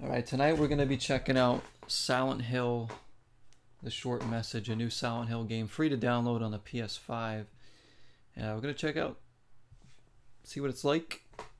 Alright, tonight we're going to be checking out Silent Hill, The Short Message, a new Silent Hill game, free to download on the PS5. We're going to check out, see what it's like.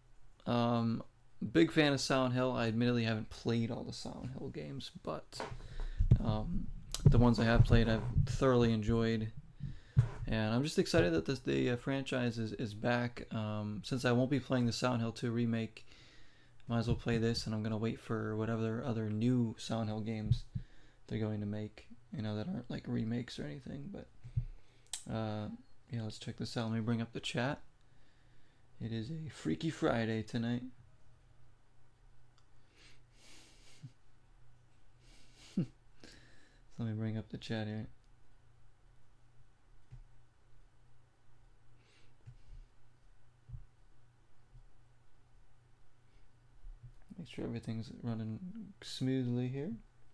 Big fan of Silent Hill. I admittedly haven't played all the Silent Hill games, but the ones I have played I've thoroughly enjoyed. And I'm just excited that the franchise is back. Since I won't be playing the Silent Hill 2 remake, might as well play this, and I'm going to wait for whatever other new Silent Hill games they're going to make, that aren't like remakes or anything. But yeah, let's check this out. Let me bring up the chat. It is a Freaky Friday tonight. Let me bring up the chat here. Make sure everything's running smoothly here.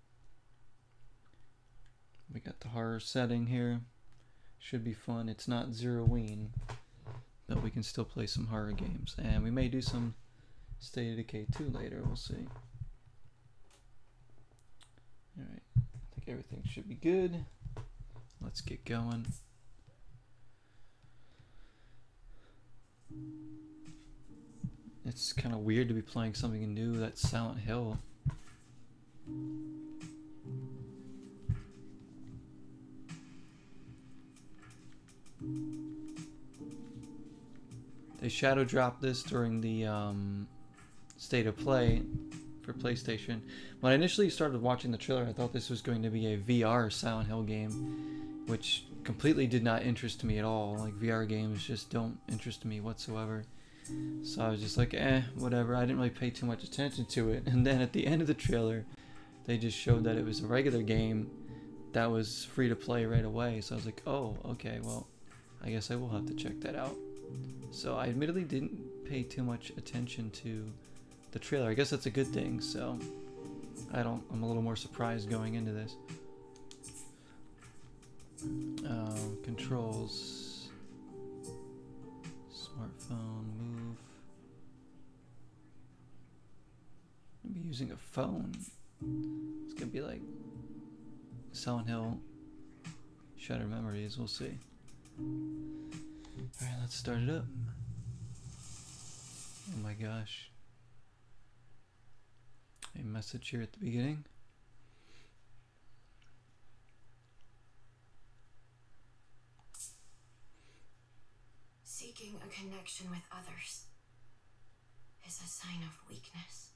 We got the horror setting here. Should be fun. It's not Zeroween, but we can still play some horror games. And we may do some State of Decay 2 later. We'll see. Alright. I think everything should be good. Let's get going. It's kind of weird to be playing something new that's Silent Hill. They shadow dropped this during the State of Play for PlayStation. When I initially started watching the trailer, I thought this was going to be a VR Silent Hill game, which completely did not interest me at all. Like, VR games just don't interest me whatsoever. So I was just like, whatever. I didn't really pay too much attention to it. And then at the end of the trailer, they just showed that it was a regular game that was free to play right away. So I was like, oh, okay, well, I guess I will have to check that out. So I admittedly didn't pay too much attention to the trailer. I guess that's a good thing. So I'm a little more surprised going into this. Controls, smartphone, move. I'm gonna be using a phone. It's gonna be like Silent Hill Shattered Memories. We'll see. Alright, let's start it up. Oh my gosh. A message here at the beginning. Seeking a connection with others is a sign of weakness.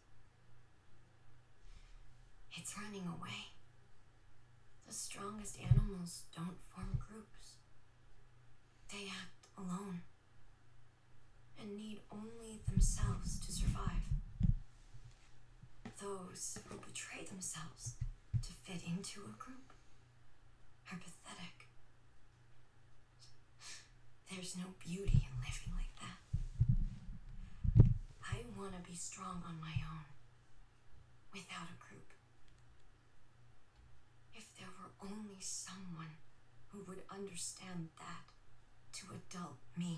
It's running away. The strongest animals don't form groups. They act alone and need only themselves to survive. Those who betray themselves to fit into a group are pathetic. There's no beauty in living like that. I want to be strong on my own, without a group. If there were only someone who would understand that to adult me.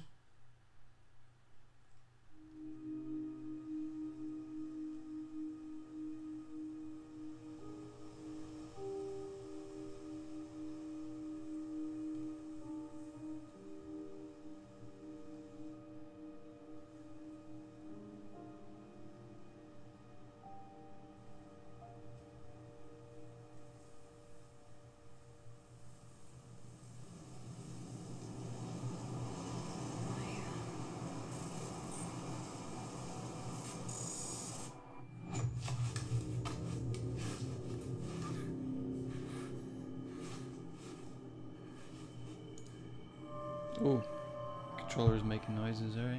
Oh, controller's making noises, alright.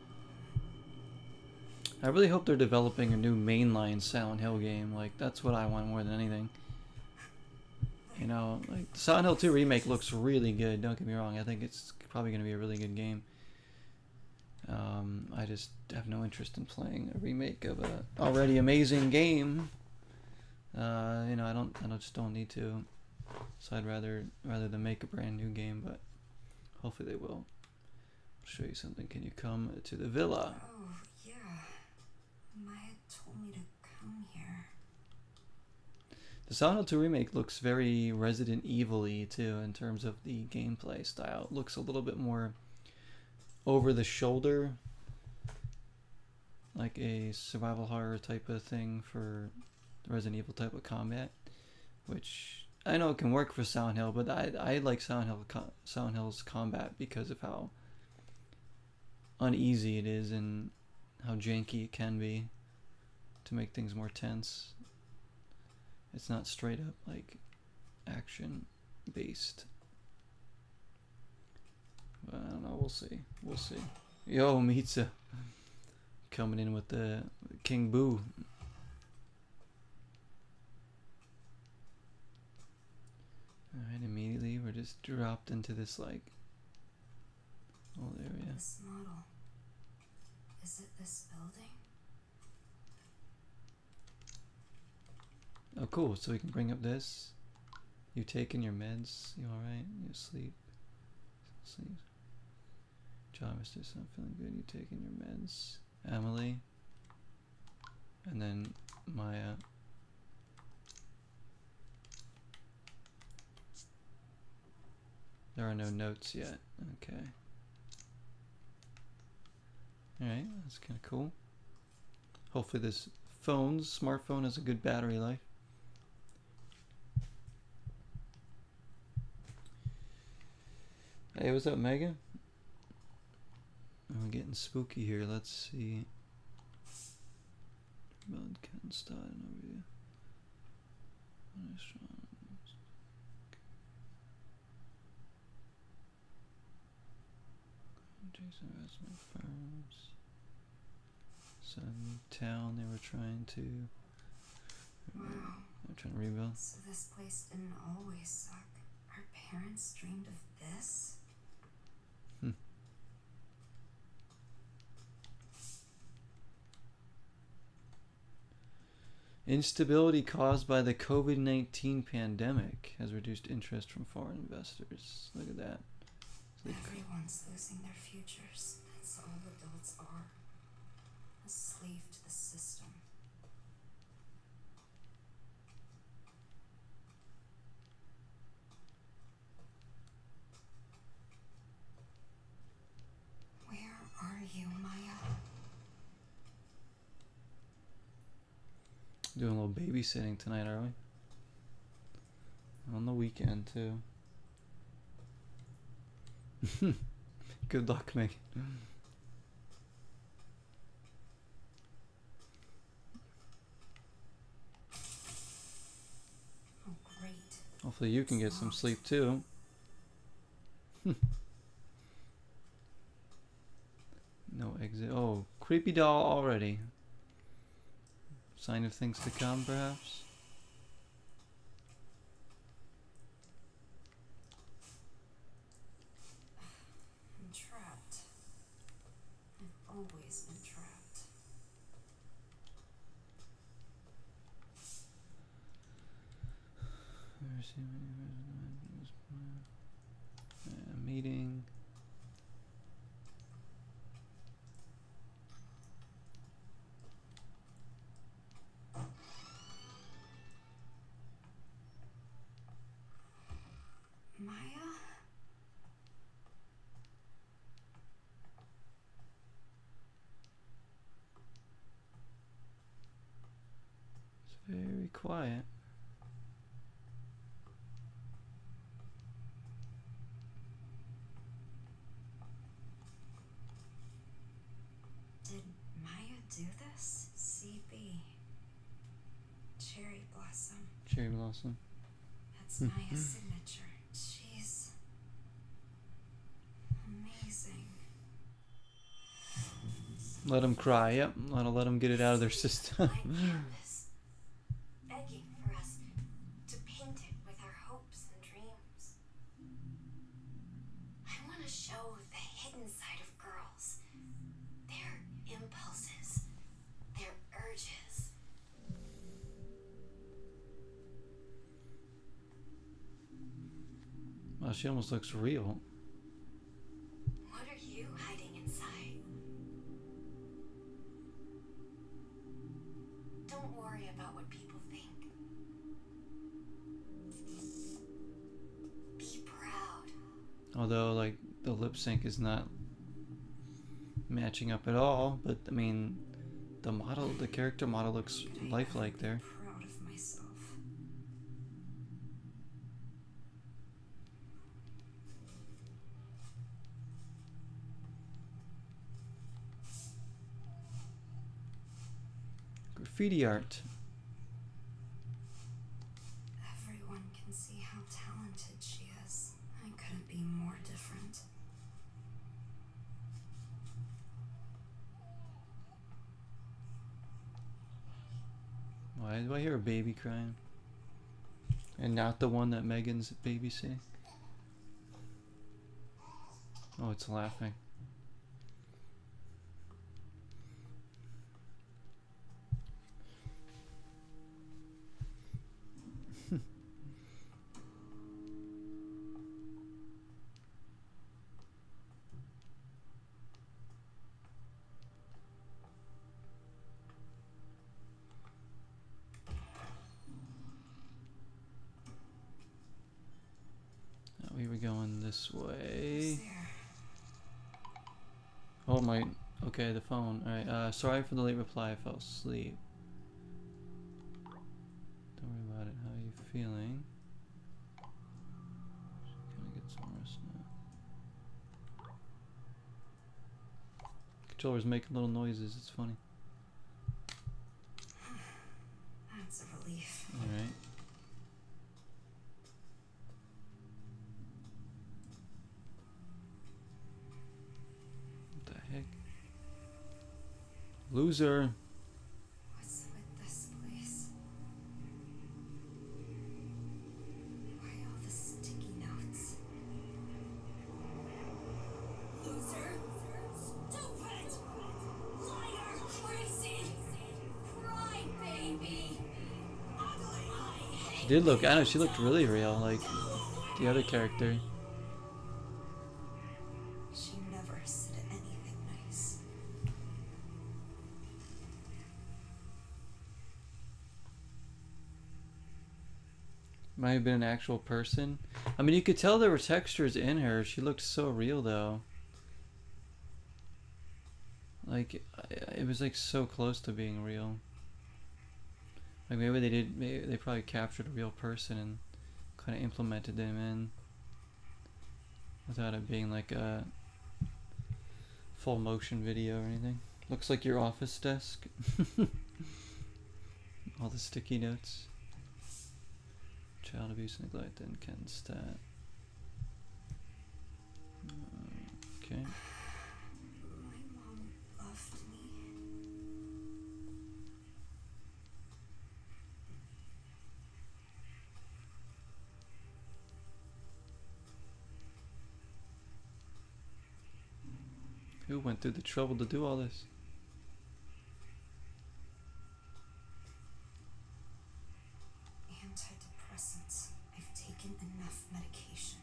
I really hope they're developing a new mainline Silent Hill game. Like, that's what I want more than anything. Like, the Silent Hill 2 remake looks really good, don't get me wrong. I think it's probably going to be a really good game. I just have no interest in playing a remake of a already amazing game. I just don't need to. So I'd rather than make a brand new game, but hopefully they will. I'll show you something. Can you come to the villa? Oh, yeah. Maya told me to come here. Silent Hill 2 Remake looks very Resident Evil-y too in terms of the gameplay style. It looks a little bit more over the shoulder, like a survival horror type of thing for Resident Evil type of combat, which I know it can work for Silent Hill, but I like Silent Hill's combat because of how uneasy it is and how janky it can be to make things more tense. It's not straight up like action based. But I don't know, we'll see. We'll see. Yo, Mitsa coming in with the King Boo. Alright, immediately we're just dropped into this like old area. This model. Is it this building? Oh cool, so we can bring up this. You taking your meds? You alright? You asleep? Sleep. John, Mr. I'm feeling good. You taking your meds? Emily. And then Maya. There are no notes yet. Okay. Alright, that's kind of cool. Hopefully this smartphone has a good battery life. Hey, what's up, Megan? I'm getting spooky here. Let's see. Blood can start over here. Jason Investment Firms. Some town they were trying to. They're trying to rebuild. So this place didn't always suck. Our parents dreamed of this. Instability caused by the COVID-19 pandemic has reduced interest from foreign investors. Look at that. Everyone's losing their futures. That's all adults are. A slave to the system. Where are you, Maya? Doing a little babysitting tonight, are we? On the weekend, too. Good luck, Megan. Oh, great. Hopefully you can get some sleep, too. No exit. Oh, creepy doll already. Sign of things to come, perhaps? I'm trapped. I've always been trapped. Meeting. Maya? It's very quiet. Did Maya do this? CB. Cherry Blossom. Cherry Blossom. That's Maya's signature. She's amazing. Let them cry. Yep. Let them get it out of their system. Blank canvas, begging for us to paint it with our hopes and dreams. I want to show the hidden side of girls, their impulses, their urges. Wow, she almost looks real. What are you hiding inside? Don't worry about what people think. Although, like, the lip sync is not matching up at all, but I mean, the character model looks lifelike there. Proud of myself. Graffiti art. Everyone can see how talented she is. I couldn't be more different. Why do I hear a baby crying? And not the one that Megan's babysitting? Oh, it's laughing. We were going this way. Oh my, okay, the phone. Alright, sorry for the late reply, I fell asleep. Don't worry about it, how are you feeling? Just gonna get some rest now. Controller's making little noises, it's funny. That's a relief. Alright. Loser. What's with this place? Why all the sticky notes? Loser! Stupid! Liar! Crazy! Crybaby! Ugly! I hate She did look, I know, she looked really real, like the other character. She never said anything nice. Might have been an actual person. I mean, you could tell there were textures in her. She looked so real, though. Like, it was like so close to being real. Like maybe they did. Maybe they probably captured a real person and kind of implemented them in without it being like a full motion video or anything. Looks like your office desk. All the sticky notes. Child abuse, neglect, and Ken stat. Okay. My mom loved me. Who went through the trouble to do all this? Antidepressants. I've taken enough medication.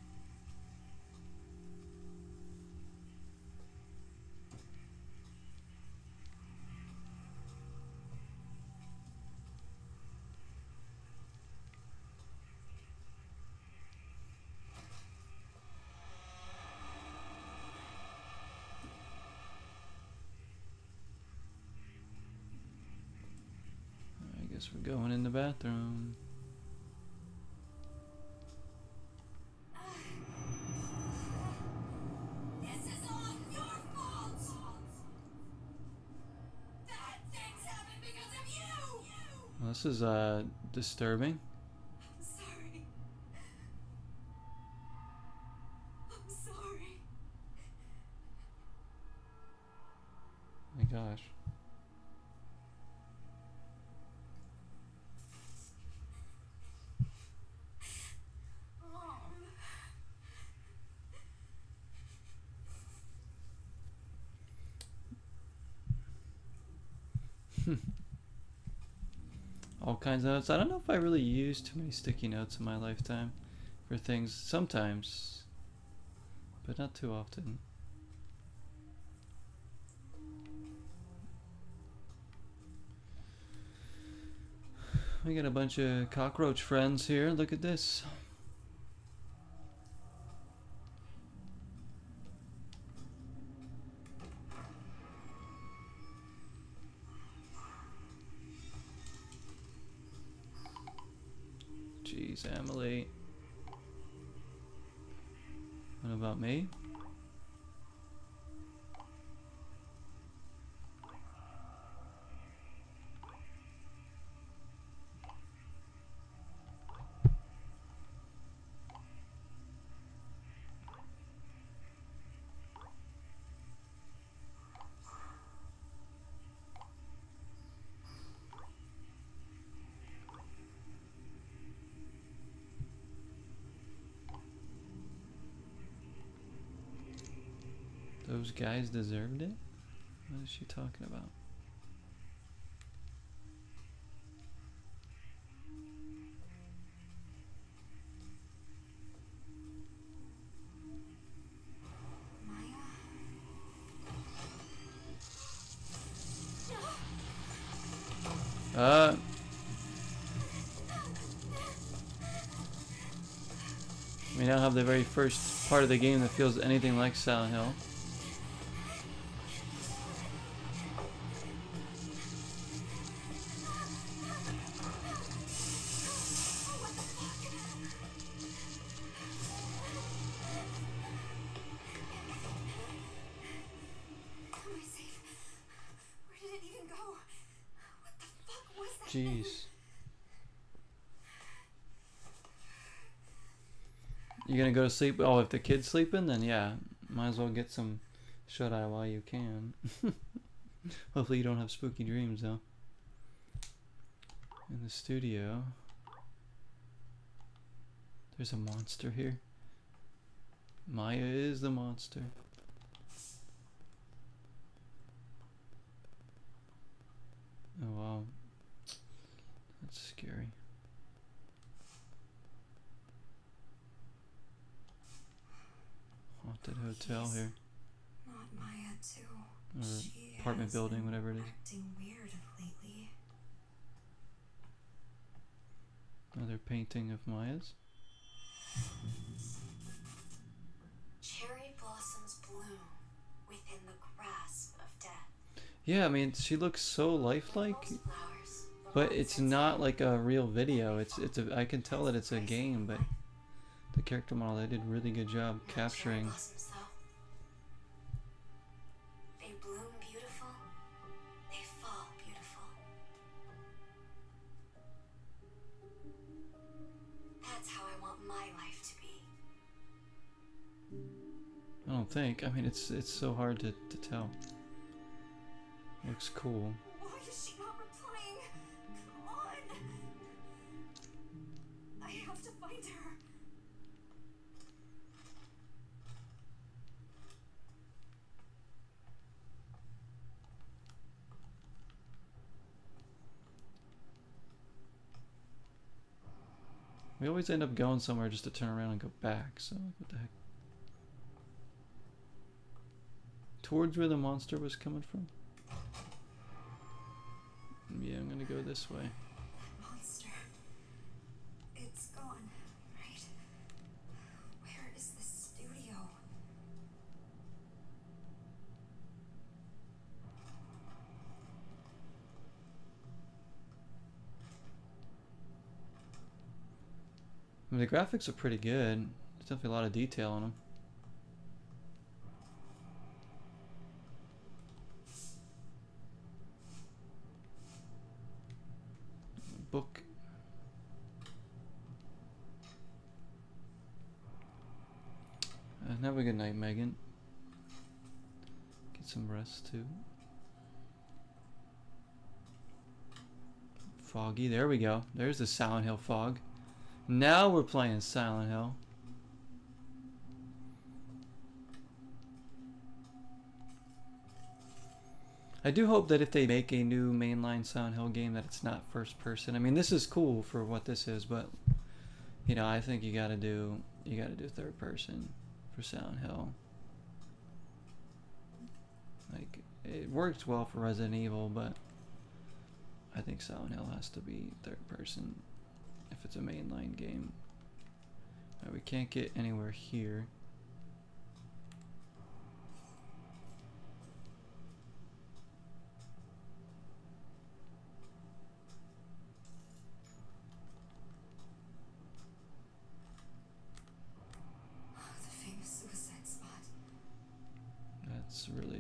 I guess we're going in the bathroom. This is all your fault! Bad things happen because of you! Well, this is disturbing. I'm sorry. I'm sorry. My gosh. All kinds of notes. I don't know if I really used too many sticky notes in my lifetime for things. Sometimes, but not too often. We got a bunch of cockroach friends here. Look at this. Jeez, Emily. What about me? Those guys deserved it? What is she talking about? We now have the very first part of the game that feels anything like Silent Hill. Jeez. You gonna go to sleep? Oh, if the kid's sleeping, then yeah, might as well get some shut eye while you can. Hopefully you don't have spooky dreams though. In the studio, there's a monster here. Maya is the monster. Oh wow. That's scary. Haunted hotel here. Not Maya too. Or She apartment has building, been whatever it is. acting weird lately. Another painting of Maya's. Cherry blossoms bloom within the grasp of death. Yeah, I mean, she looks so lifelike, Most flowers, the but ones it's inside not like a real video. It's a. I can tell that it's a game, but the character model, they did a really good job not cherry capturing. blossoms, though. They bloom beautiful. They fall beautiful. That's how I want my life to be. I don't think. I mean, it's so hard to tell. Looks cool. Why is she not replying? Come on! I have to find her. We always end up going somewhere just to turn around and go back. So what the heck? Towards where the monster was coming from. Yeah, I'm gonna go this way. That monster. It's gone, right? Where is the studio? I mean, the graphics are pretty good. There's definitely a lot of detail on them. Book. Have a good night, Megan. Get some rest too. Foggy, there we go. There's the Silent Hill fog. Now we're playing Silent Hill. I do hope that if they make a new mainline Silent Hill game that it's not first person. I mean, this is cool for what this is, but you know, I think you gotta do third person for Silent Hill. Like, it worked well for Resident Evil, but I think Silent Hill has to be third person if it's a mainline game. Alright, we can't get anywhere here.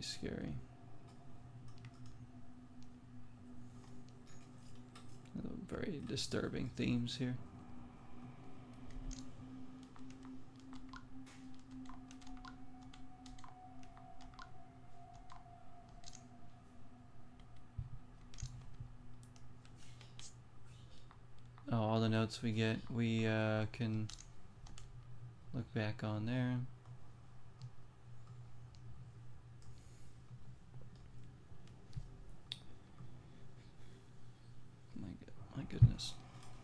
really scary. Very disturbing themes here. Oh, all the notes we get, we can look back on there. My goodness.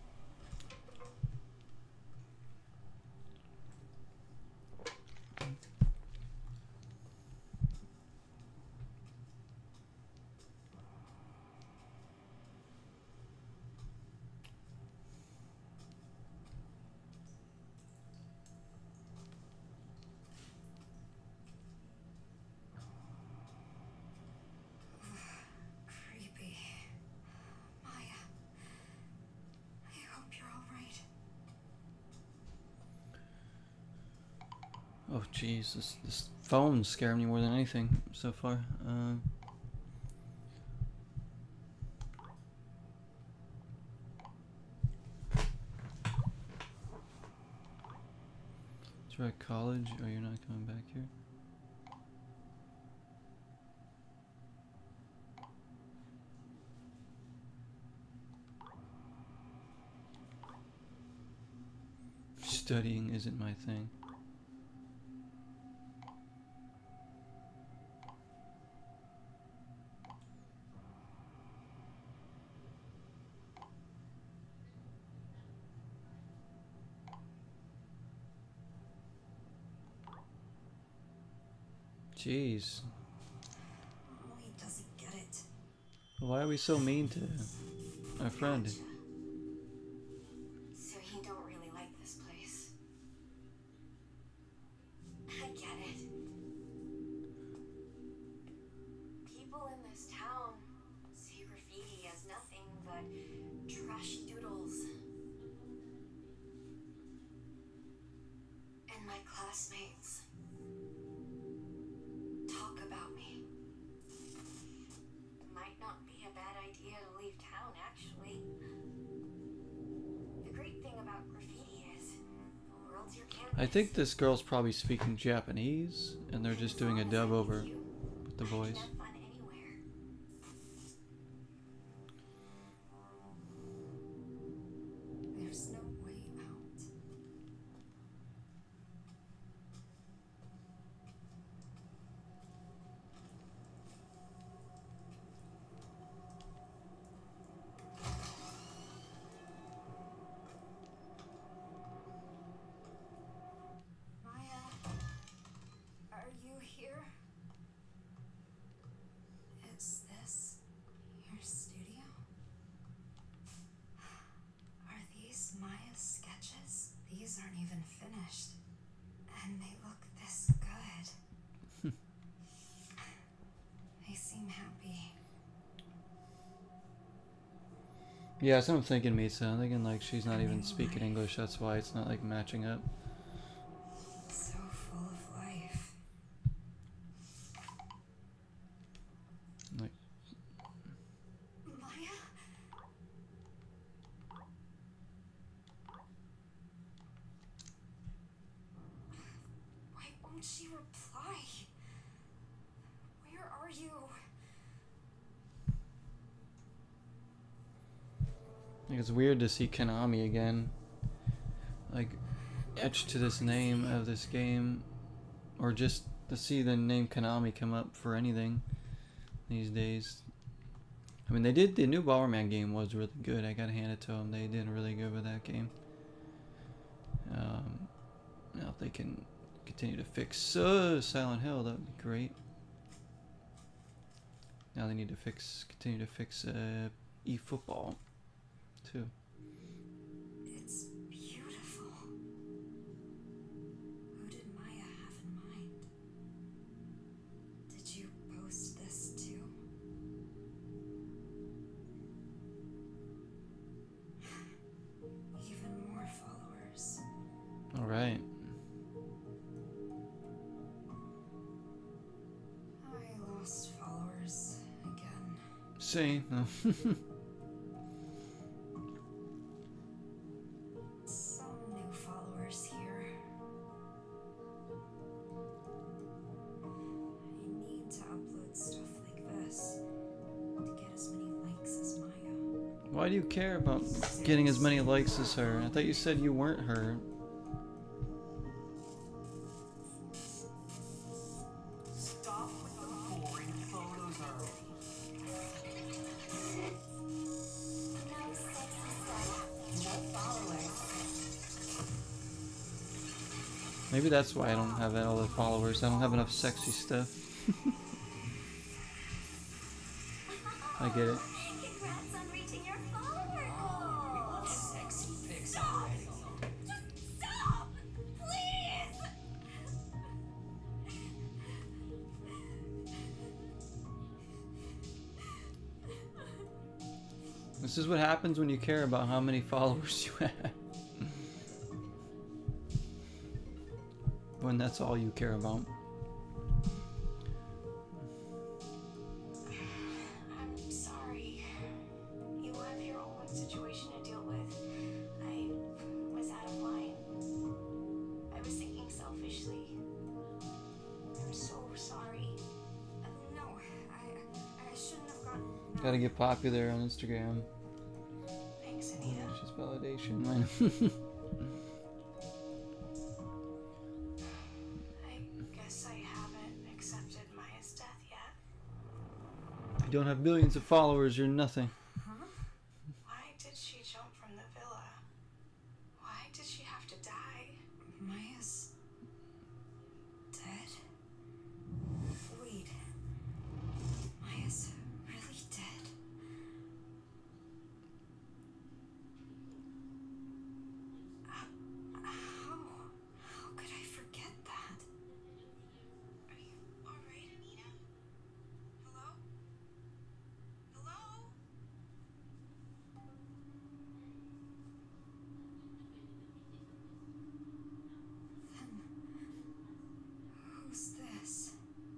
Creepy. Maya, I hope you're all right. Oh jeez, this phone's scaring me more than anything so far. It's right, college. Oh, you're not coming back here. Studying isn't my thing. Jeez. Molly doesn't get it. Why are we so mean to our friend? Gotcha. So you don't really like this place. I get it. People in this town see graffiti as nothing but trashy doodles. And my classmates talk about me. Might not be a bad idea to leave town, actually. The great thing about graffiti is the world's your canvas. I think this girl's probably speaking Japanese, and they're just doing a dub over with the voice. I can have fun anywhere. There's no way out. Maya, are you here? Is this your studio? Are these Maya's sketches? These aren't even finished. And they look this good. They seem happy. Yeah, that's what I'm thinking, Misa. I'm thinking like she's not even speaking English, that's why it's not like matching up. So full of life. Like, Maya? Why won't she reply? Where are you? like it's weird to see Konami again, like etched to this name of this game, or just to see the name Konami come up for anything these days. I mean, they did, the new Bomberman game was really good. I gotta hand it to them. They did really good with that game. Now if they can continue to fix Silent Hill, that would be great. Now they need to continue to fix eFootball too. It's beautiful. Who did Maya have in mind? Did you post this too? Even more followers. All right. I say? No. Some new followers here. I need to upload stuff like this to get as many likes as Maya. Why do you care about getting as many likes as her? I thought you said you weren't her. Stop with the boring photos already. No sexy stuff. No followers. Maybe that's why I don't have all the followers. I don't have enough sexy stuff. I get it. Congrats on reaching your follower We goal. want sexy pics Stop! already. Just stop! Please! This is what happens when you care about how many followers you have. When that's all you care about. I'm sorry. You have your own situation to deal with. I was out of line. I was thinking selfishly. I'm so sorry. No, I shouldn't have gotten. Gotta get popular on Instagram. Thanks, Anita. It's just validation. I guess I haven't accepted Maya's death yet. You don't have millions of followers, you're nothing. Huh? Why did she jump from the villa? Why did she have to die? Maya's dead? Wait. Maya's really dead? How could I forget that? Are you alright, Anita? Hello? Hello? Then who's this?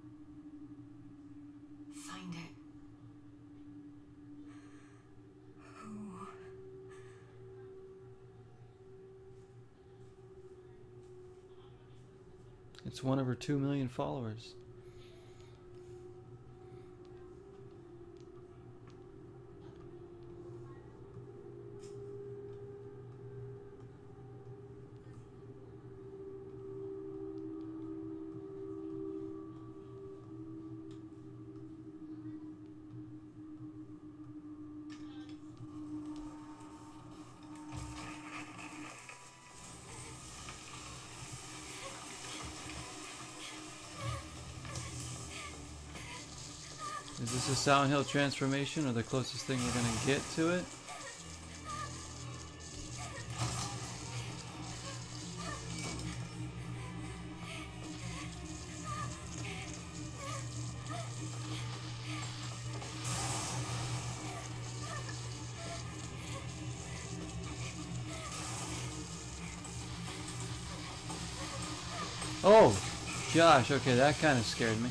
Find it. Who? It's one of her 2 million followers. Is this a Silent Hill transformation or the closest thing we're gonna get to it? Oh, gosh, okay, that kind of scared me.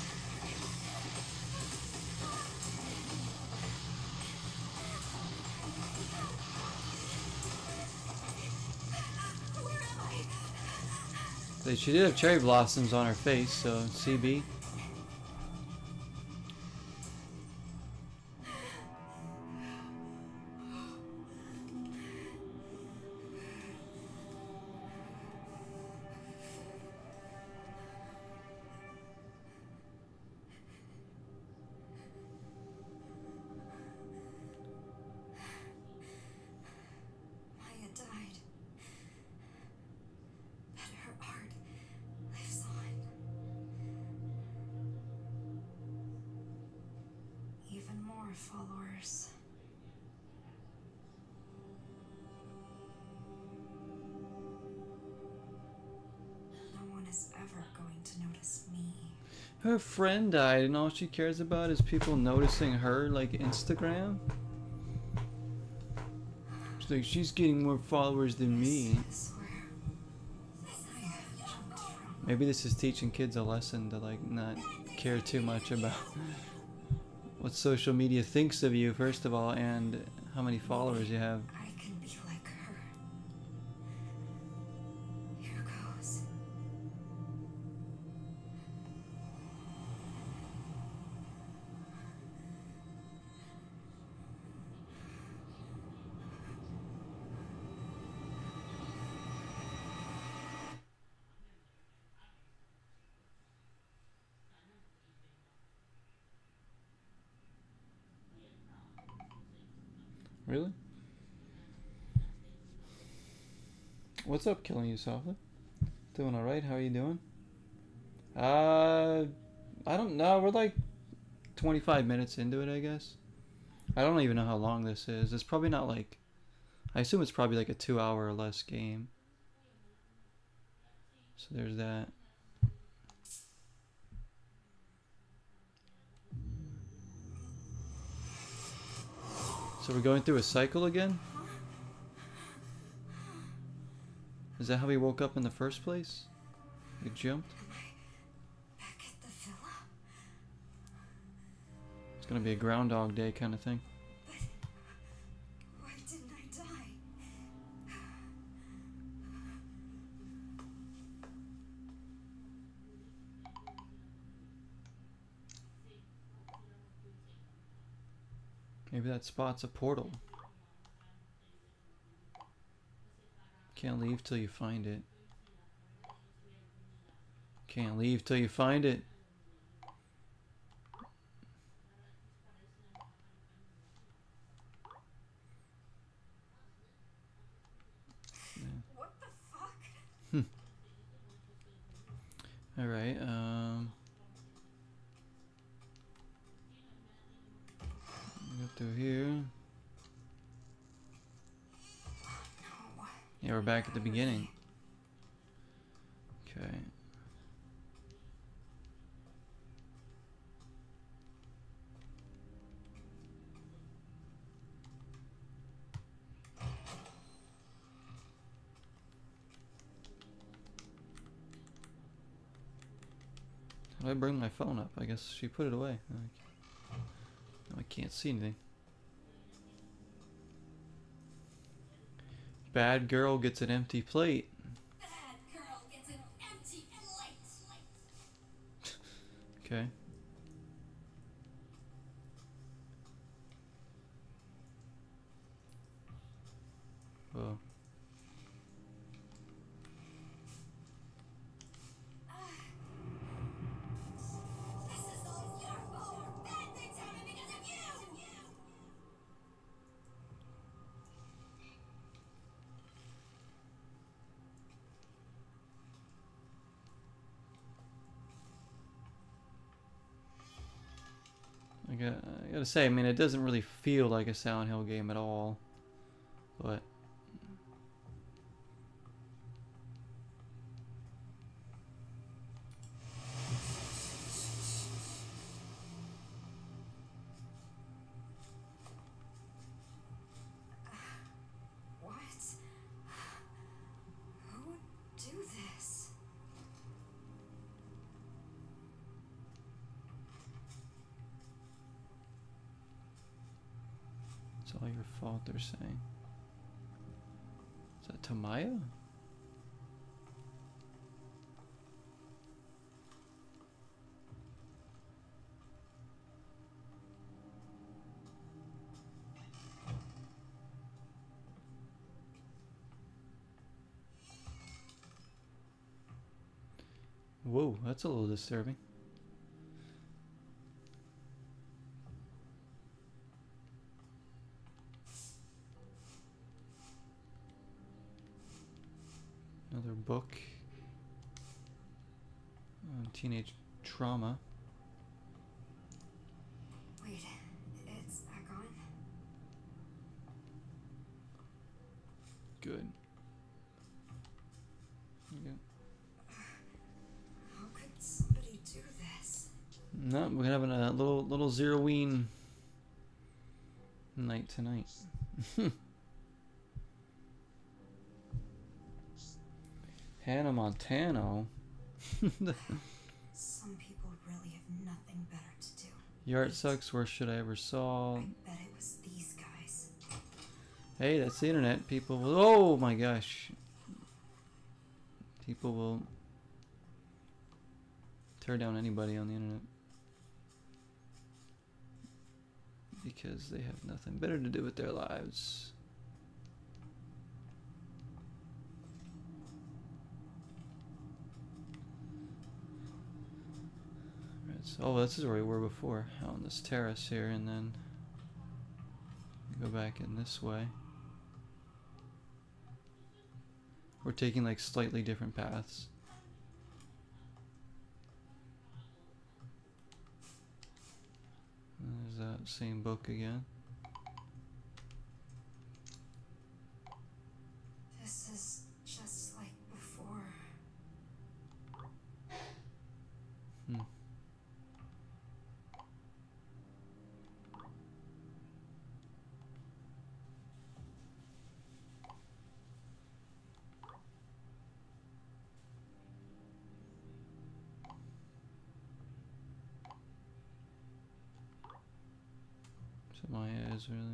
She did have cherry blossoms on her face, so CB. Maya died. But her art lives on. Even more followers. No one is ever going to notice me. Her friend died and all she cares about is people noticing her, like Instagram. She's like, she's getting more followers than me. This is where Maya jumped from. Maybe this is teaching kids a lesson to like not care too much about what social media thinks of you, first of all, and how many followers you have. I can be like her. Here goes. Really? What's up, Killing You Softly? Doing alright, how are you doing? I don't know, we're like 25 minutes into it, I guess. I don't even know how long this is. It's probably not like... I assume it's probably like a 2 hour or less game. So there's that. So we're going through a cycle again? Is that how we woke up in the first place? We jumped? Back at the villa? It's gonna be a Groundhog Day kind of thing. But why didn't I die? Maybe that spot's a portal. Can't leave till you find it. Can't leave till you find it. What the fuck? Alright, go through here. No. Yeah, we're back at the beginning. Okay. How do I bring my phone up? I guess she put it away. I can't see anything. Bad girl gets an empty plate. Bad girl gets an empty plate. Okay. Whoa. This is all your fault. Bad things happen because of you. I gotta say, I mean, it doesn't really feel like a Silent Hill game at all, but What? Who would do this? it's all your fault, they're saying. Is that Tamaya? Whoa, that's a little disturbing. Another book. Teenage trauma. Wait, it's back on? Good. There you How could somebody do this? go. No, we're having a little Zeroween night tonight. Hannah Montano. Some people really have nothing better to do. Your art sucks. Worst shit I ever saw. I bet it was these guys. Hey, that's the internet. People will. Oh my gosh. People will tear down anybody on the internet because they have nothing better to do with their lives. Right, so, oh, this is where we were before, out on this terrace here, and then go back in this way. We're taking like slightly different paths. There's that same book again. This is just like before. Hmm. So my eyes really.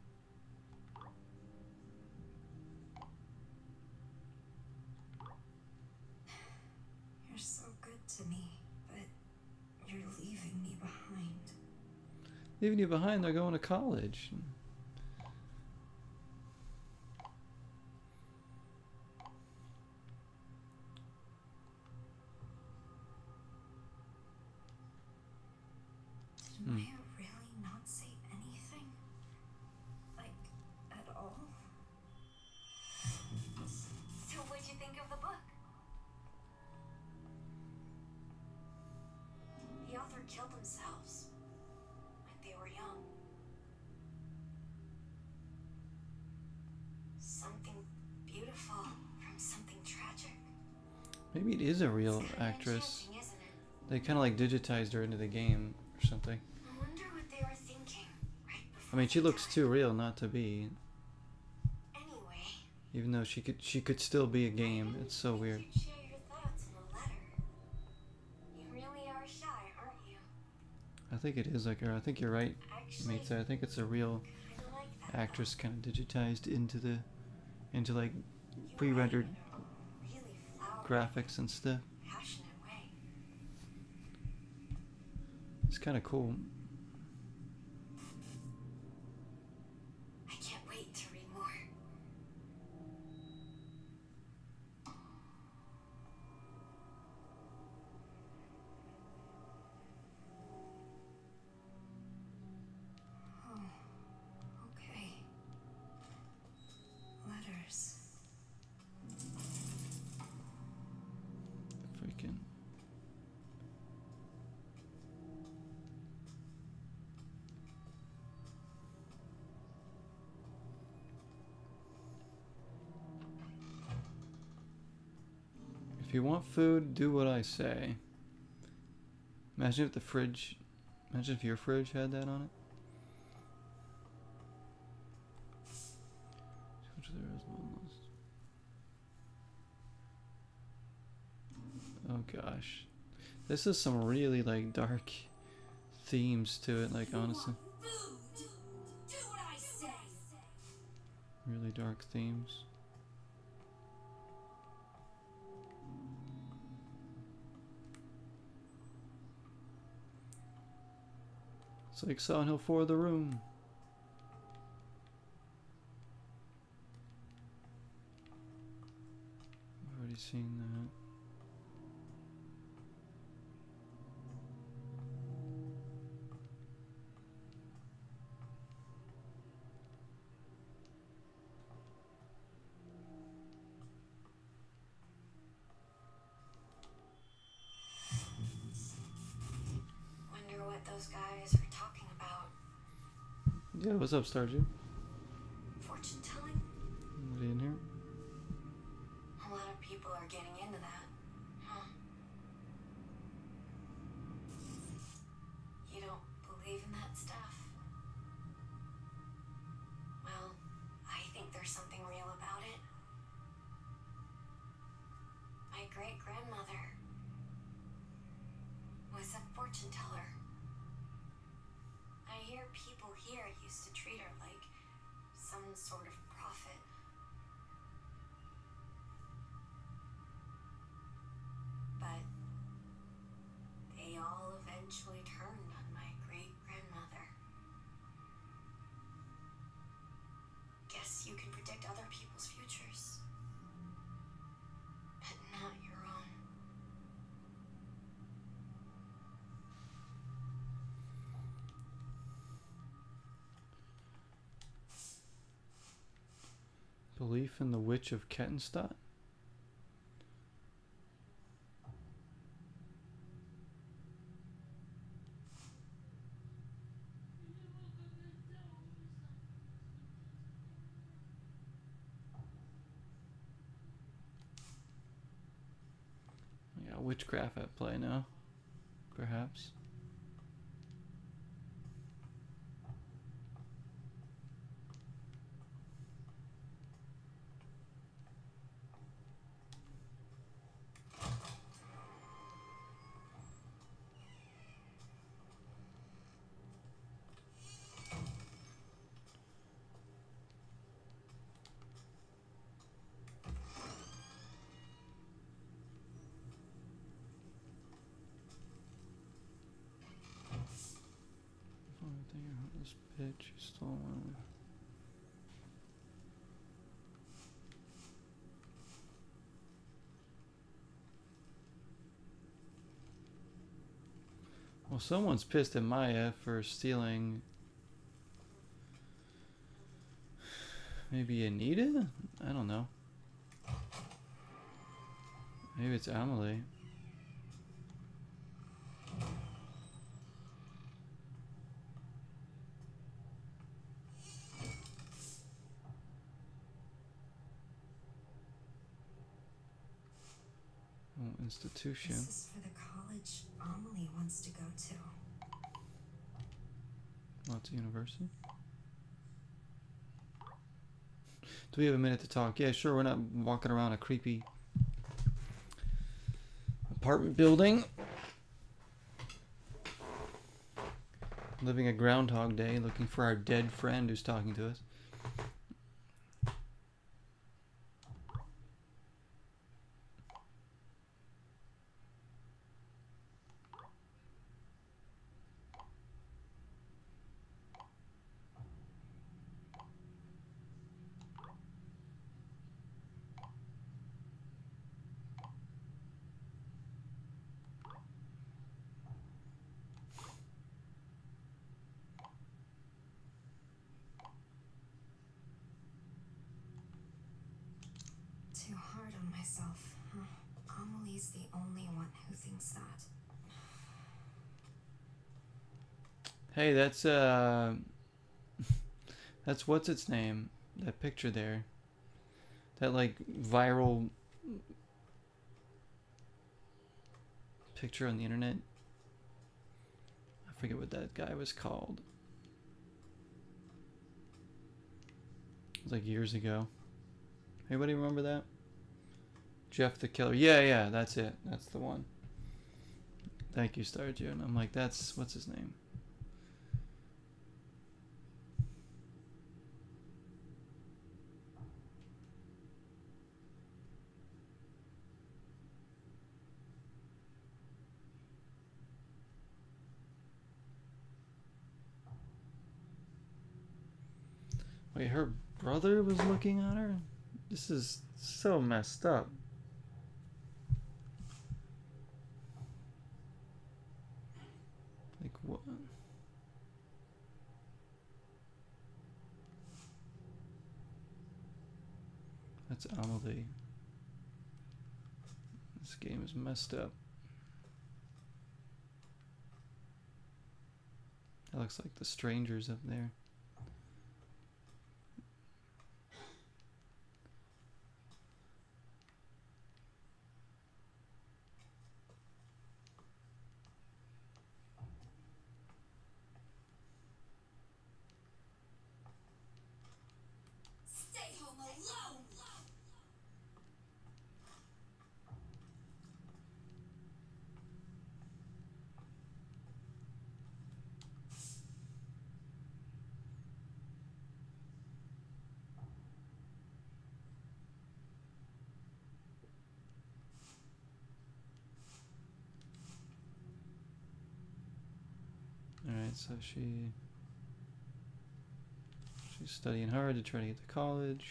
You're so good to me, but you're leaving me behind. Leaving you behind, they're going to college. Did Maya really not say anything? Like, at all? So what'd you think of the book? The author killed themselves when they were young. Something beautiful from something tragic. Maybe it is a real It's kinda actress. enchanting, isn't it? They kind of like digitized her into the game or something. I wonder what they were thinking right before I mean, she they looks died. too real not to be. Anyway, Even though she could still be a game. It's so weird. you'd share your thoughts in a letter. You really are shy, aren't you? I think it is like her. I think you're right, Actually, Mate. I think it's a real I don't like that. actress kind of digitized into like You pre-rendered write in a really flowery, graphics and stuff. passionate way. It's kind of cool. I can't wait to read more. Oh, okay. Letters. Freaking. If you want food, do what I say. Imagine if the fridge. Imagine if your fridge had that on it. Oh gosh. This is some really like dark themes to it, like honestly. Food! Do what I say! Really dark themes. It's like Silent Hill 4 The Room. I've already seen that. Wonder what those guys were talking about. Yeah, what's up, Stardew? Fortune telling? What are you in here? A lot of people are getting into that. Huh? You don't believe in that stuff? Well, I think there's something real about it. My great-grandmother was a fortune teller. here used to treat her like some sort of prophet. But they all eventually turned on my great-grandmother. Guess you can predict other people's futures, but not your own. Belief in the Witch of Kettenstadt? Yeah, witchcraft at play now, perhaps. This bitch stole one. Well, someone's pissed at Maya for stealing. Maybe Anita? I don't know. Maybe it's Amelie. Oh, institution. This is for the college Amelie wants to go to. Lots of university. Do we have a minute to talk? Yeah, sure. We're not walking around a creepy apartment building. Living a Groundhog Day, looking for our dead friend who's talking to us. Too hard on myself, huh? Amelie's the only one who thinks that. Hey, that's that's what's its name? That picture there. That like viral picture on the internet. I forget what that guy was called. It was like years ago. Anybody remember that? Jeff the Killer. Yeah, that's it. That's the one. Thank you, Star June. I'm like, that's what's his name? Wait, her brother was looking at her? This is so messed up. Like, what? That's Amelie. This game is messed up. That looks like the strangers up there. Stay home alone! Alright, so she's studying hard to try to get to college.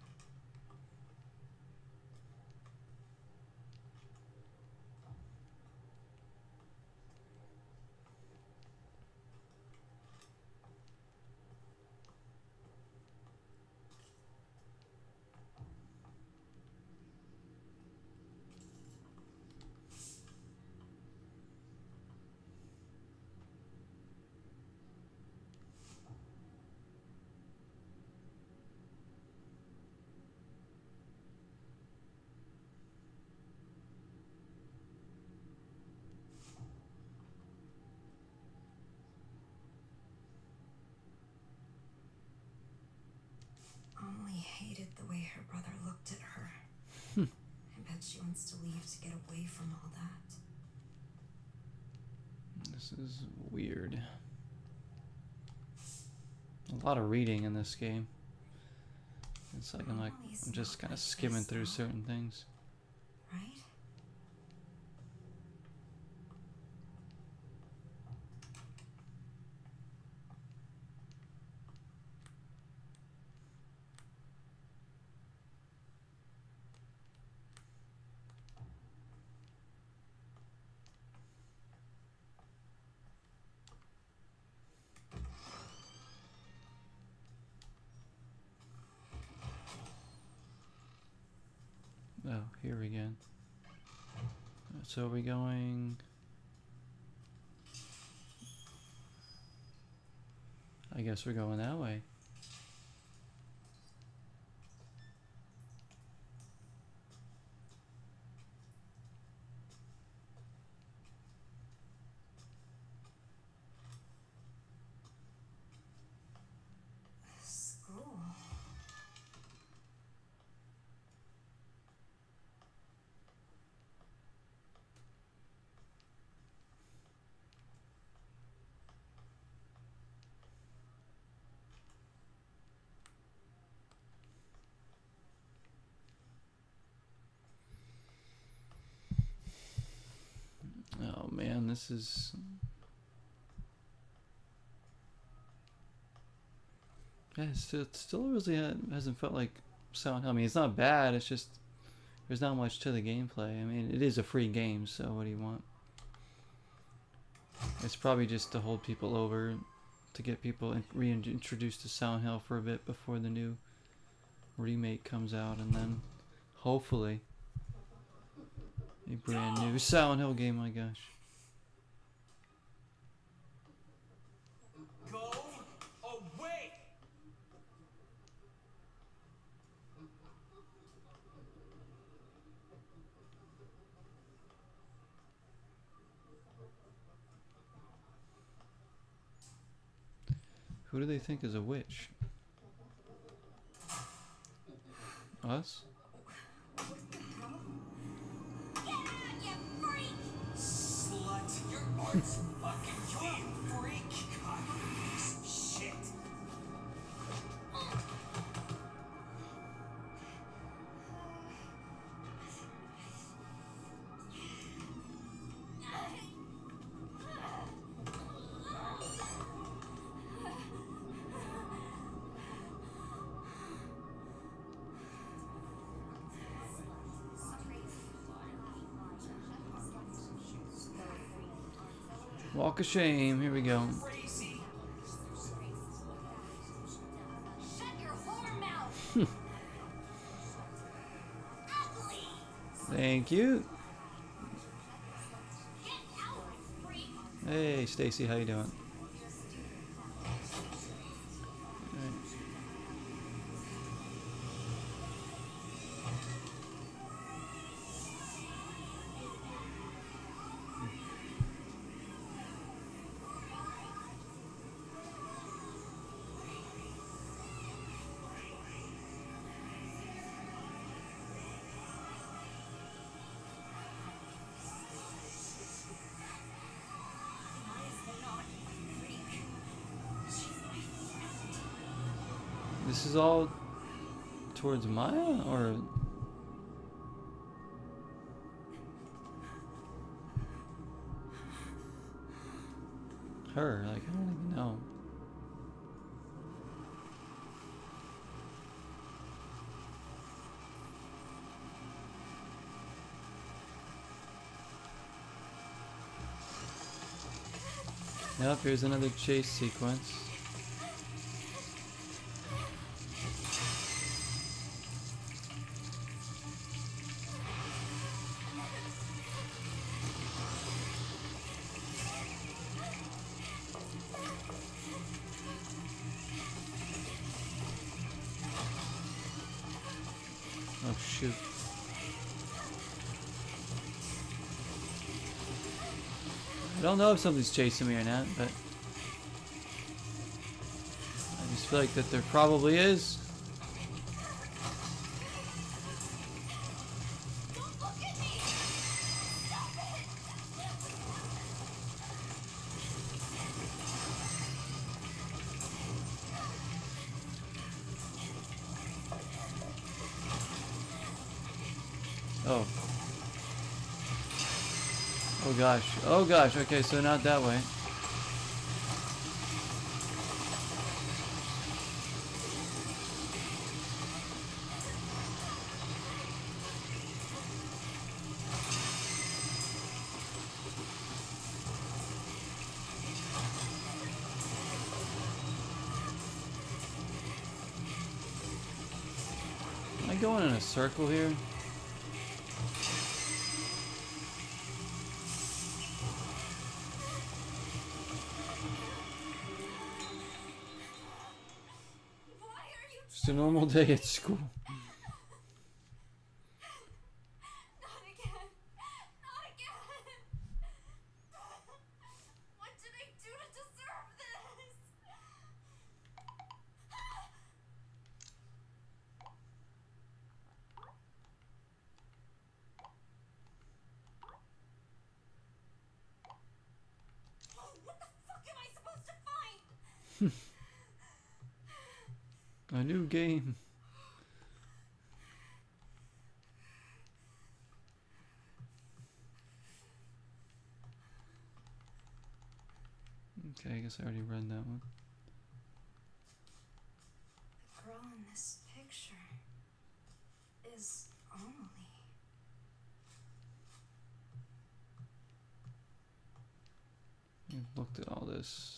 Amelie hated the way her brother looked at her. I bet she wants to leave to get away from all that. This is weird. A lot of reading in this game. It's like I'm just kind of skimming through certain things. Right? Oh, here we go. So are we going? I guess we're going that way. School. Oh man, this is. Yeah, it still really hasn't felt like Silent Hill. I mean, it's not bad. It's just there's not much to the gameplay. I mean, it is a free game, so what do you want? It's probably just to hold people over, to get people reintroduced to Silent Hill for a bit before the new remake comes out, and then hopefully a brand new Silent Hill game. My gosh. Go away! Who do they think is a witch? Us? Slut, your art's fucking you freak! God, piece of shit! Walk of Shame. Here we go. Crazy! Shut your whore mouth! Ugly! Thank you. Get out, freak! Hey, Stacy, how you doing? Alright. This is all towards Maya, or her? Like, I don't even know. Yep, here's another chase sequence. Oh shoot. I don't know if something's chasing me or not, but I just feel like that there probably is. Oh. Oh gosh. Oh gosh. Okay, so not that way. Am I going in a circle here? Just a normal day at school. Not again. Not again. What did I do to deserve this? Oh, what the fuck am I supposed to find? A new game. Okay, I guess I already read that one. The girl in this picture is Amelie. I've looked at all this.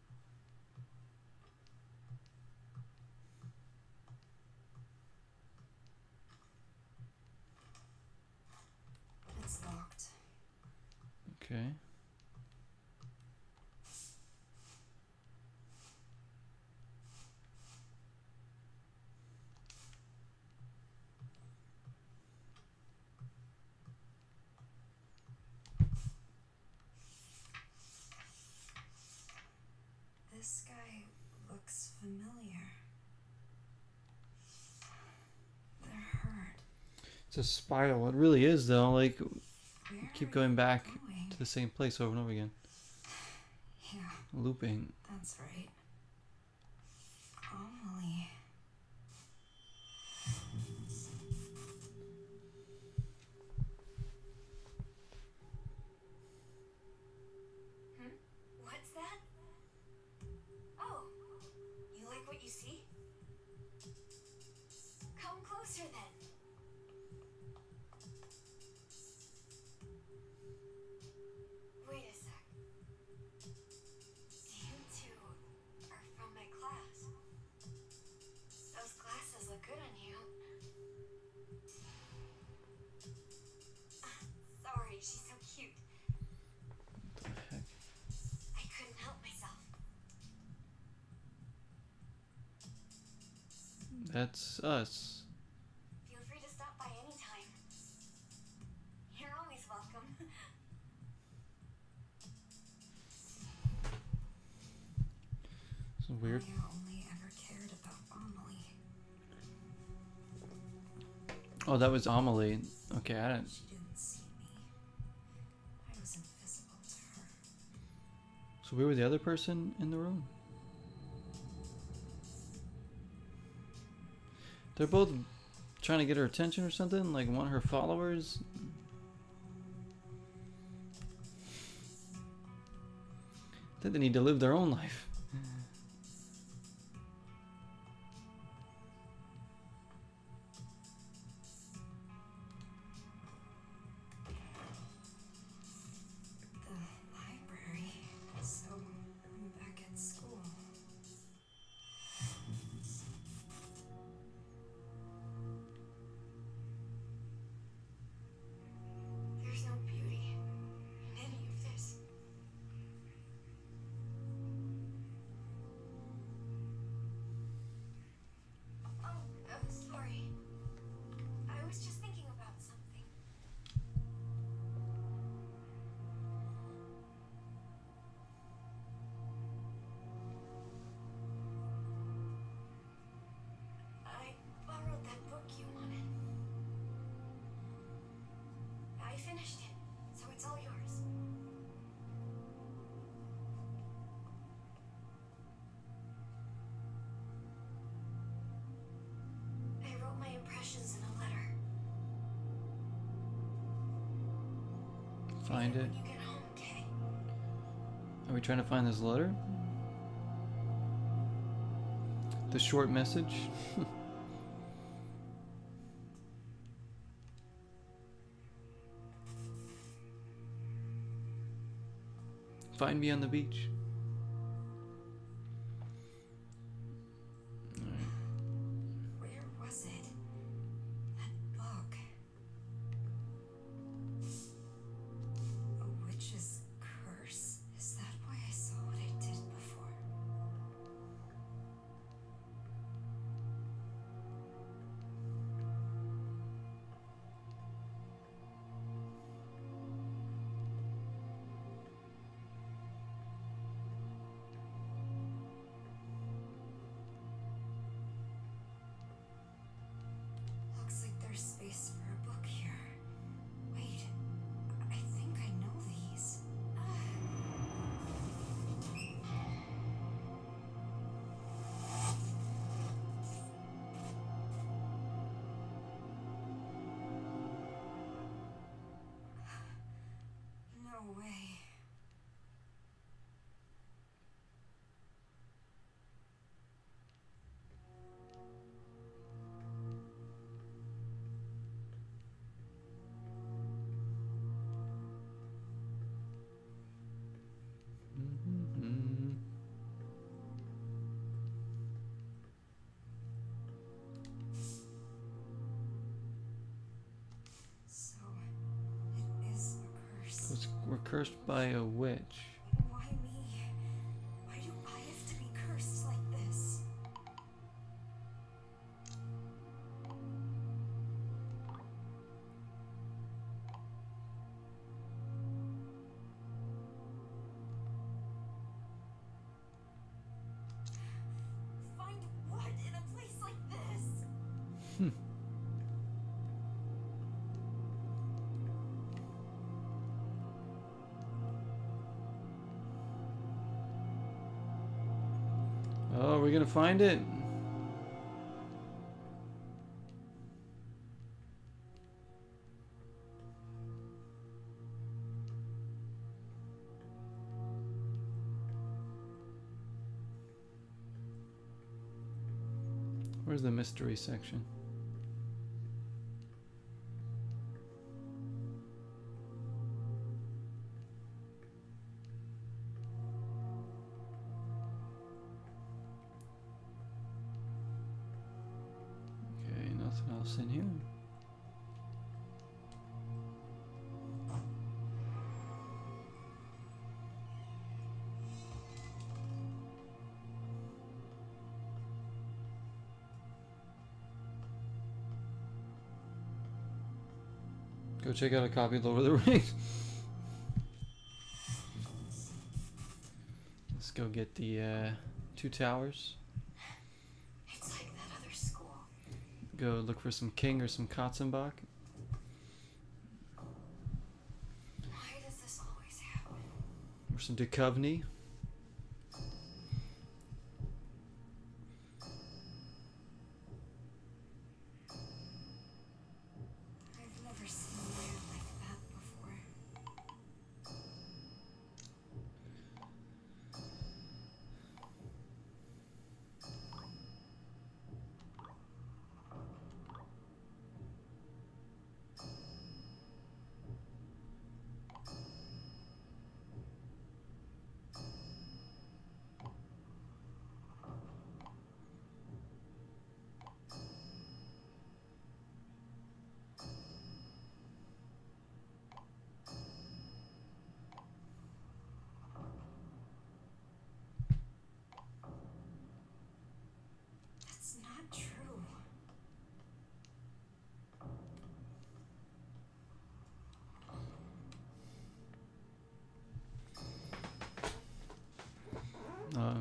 It's locked. Okay. This guy looks familiar. They're hurt. It's a spiral. It really is, though. Like, Where keep are going you back going? to the same place over and over again. Yeah, Looping. that's right. Amelie. What's that? Oh, you like what you see? Come closer then. Wait a sec. You two are from my class. Those glasses look good on you. Sorry, she's so cute. What the heck? I couldn't help myself. That's us. Feel free to stop by anytime. You're always welcome. It's weird. I only ever cared about Amelie. Oh, that was Amelie. Okay, I didn't. She didn't see me. I was invisible to her. So we were the other person in the room? They're both trying to get her attention or something? Like, want her followers? think they need to live their own life. The library. So I'm back at school. There's no beauty in any of this. Oh, sorry. I was just thinking about something. I borrowed that book you wanted. I finished it, so it's all yours. I wrote my impressions in a letter. Find it. When you get home, okay? Are we trying to find this letter? The short message? Find me on the beach. Where was it? That book. A witch's curse. Is that why I saw what I did before? Looks like there's space for a book here. Wait, I think I know these. No way. Mhm. So, it is a curse. We're cursed by a witch. Why me? Why do I have to be cursed like this? Find what in a place like this? Oh, we're gonna find it. Where's the mystery section? Okay, nothing else in here. Go check out a copy of Lord of the Rings. Let's go get the two towers. It's like that other school. Go look for some King or some Katzenbach. Why does this always happen? Or some Duchovny. I've never seen air like that before.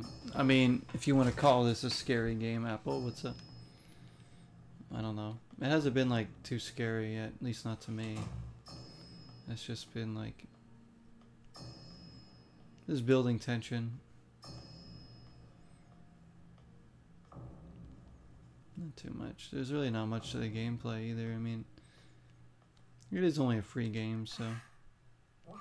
I mean, if you want to call this a scary game, Apple, what's up? I don't know. It hasn't been like too scary yet, at least not to me. It's just been like just building tension. Not too much. There's really not much to the gameplay either. I mean, it is only a free game, so. What?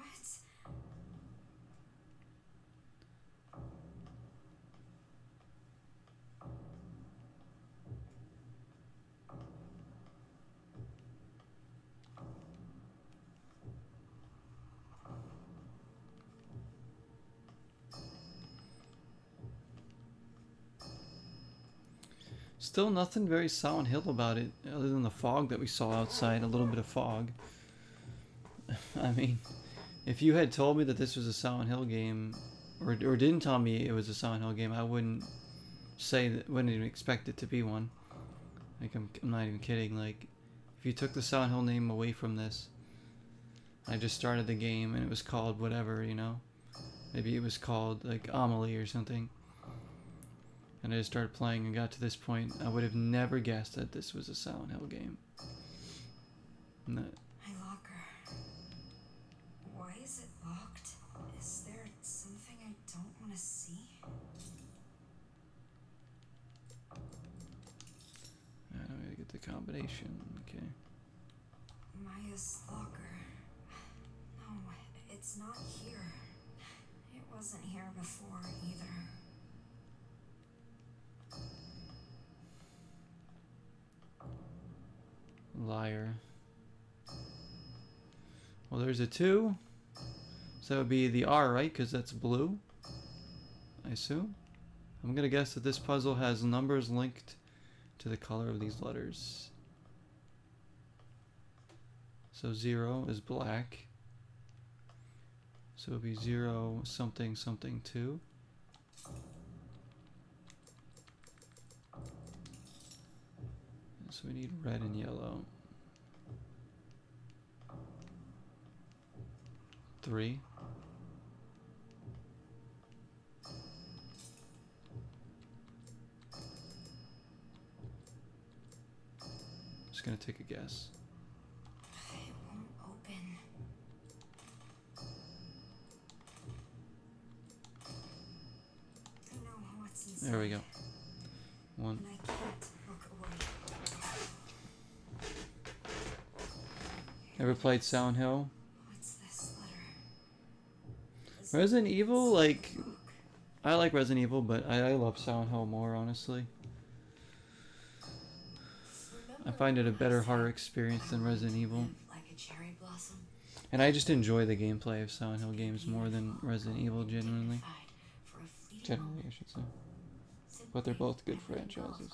Still nothing very Silent Hill about it, other than the fog that we saw outside, a little bit of fog. I mean, if you had told me that this was a Silent Hill game, or didn't tell me it was a Silent Hill game, I wouldn't say that, wouldn't even expect it to be one. Like, I'm not even kidding. Like, if you took the Silent Hill name away from this, I just started the game and it was called whatever, you know? Maybe it was called, like, Amelie or something. And I just started playing and got to this point, I would have never guessed that this was a Silent Hill game. No. My locker. Why is it locked? Is there something I don't want to see? I don't really get the combination. Okay. Maya's locker. No, it's not here. It wasn't here before either. Liar. Well, there's a 2. So that would be the R, right? Because that's blue, I assume. I'm going to guess that this puzzle has numbers linked to the color of these letters. So 0 is black. So it would be 0 something something 2. So we need red and yellow. 3. Just gonna take a guess. It won't open. I know what's inside. There we go. 1. And I can't look away. Ever played Silent Hill? What's this letter? Is Resident Evil, like, book? I like Resident Evil, but I love Silent Hill more, honestly. I find it a better horror experience than Resident Evil. Like a cherry blossom. And I just enjoy the gameplay of Silent Hill games more than Resident Evil, genuinely. For a fleeting Generally, moment. I should say. But they're both good franchises.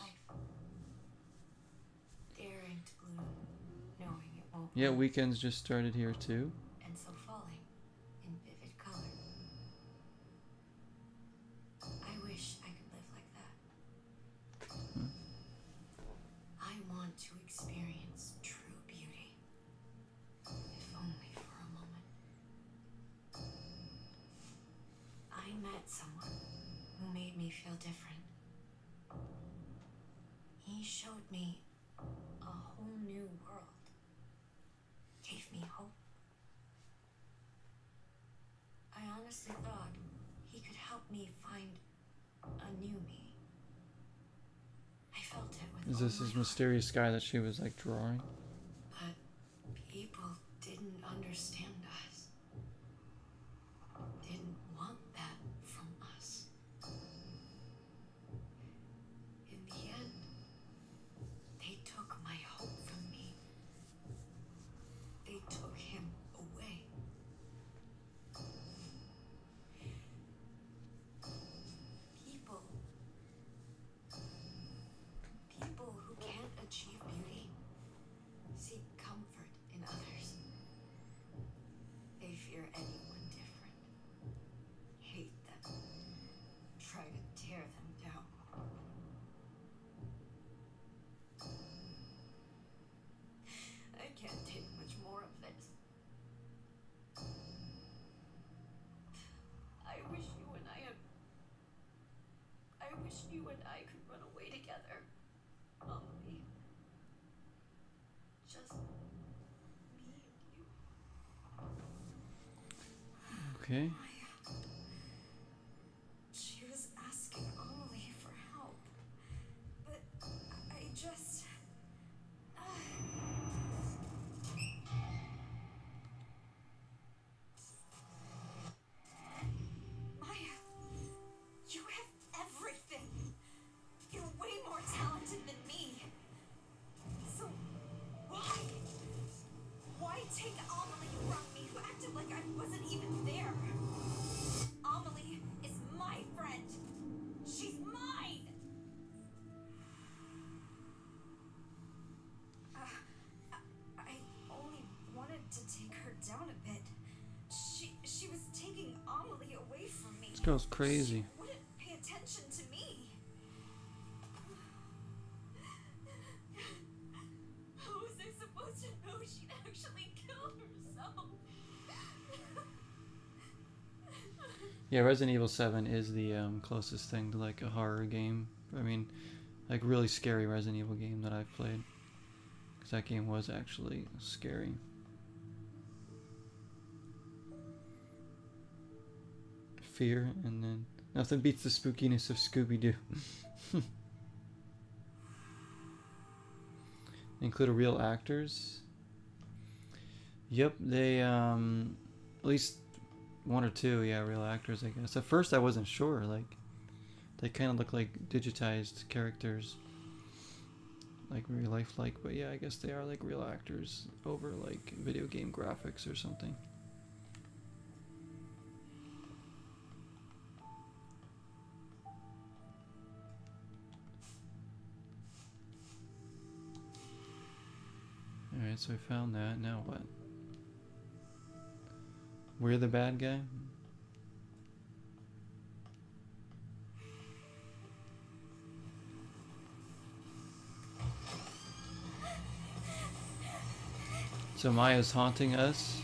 Daring to gloom, knowing it won't Yeah, work, Weekends just started here too. and so falling in vivid color. I wish I could live like that. I want to experience true beauty, if only for a moment. I met someone who made me feel different. He showed me a whole new world. Gave me hope. I honestly thought he could help me find a new me. I felt it with Is all this my this heart, mysterious guy that she was like drawing? but people didn't understand us. Didn't want that from us. In the end, they took my hope from me. They took him away. People who can't achieve beauty seek comfort in others. I could run away together. Amelie. Just me and you. Okay. She was asking Amelie for help. But I just... Maya, you have everything. You're way more talented than me. So why? Why take Amelie from me, who acted like I wasn't even there? Amelie is my friend. She's mine. I only wanted to take her down a bit. She was taking Amelie away from me. This girl's crazy. She wouldn't pay attention to me. How was I supposed to know she'd actually kill herself? Yeah, Resident Evil 7 is the closest thing to like a horror game. I mean, like really scary Resident Evil game that I've played. Because that game was actually scary. Fear, and then nothing beats the spookiness of Scooby-Doo. Include real actors. Yep, they at least one or two, yeah, real actors, I guess. At first I wasn't sure, like they kind of look like digitized characters, like real life-like, but yeah, I guess they are like real actors over like video game graphics or something. Alright, so we found that. Now what? We're the bad guy? So Maya's haunting us.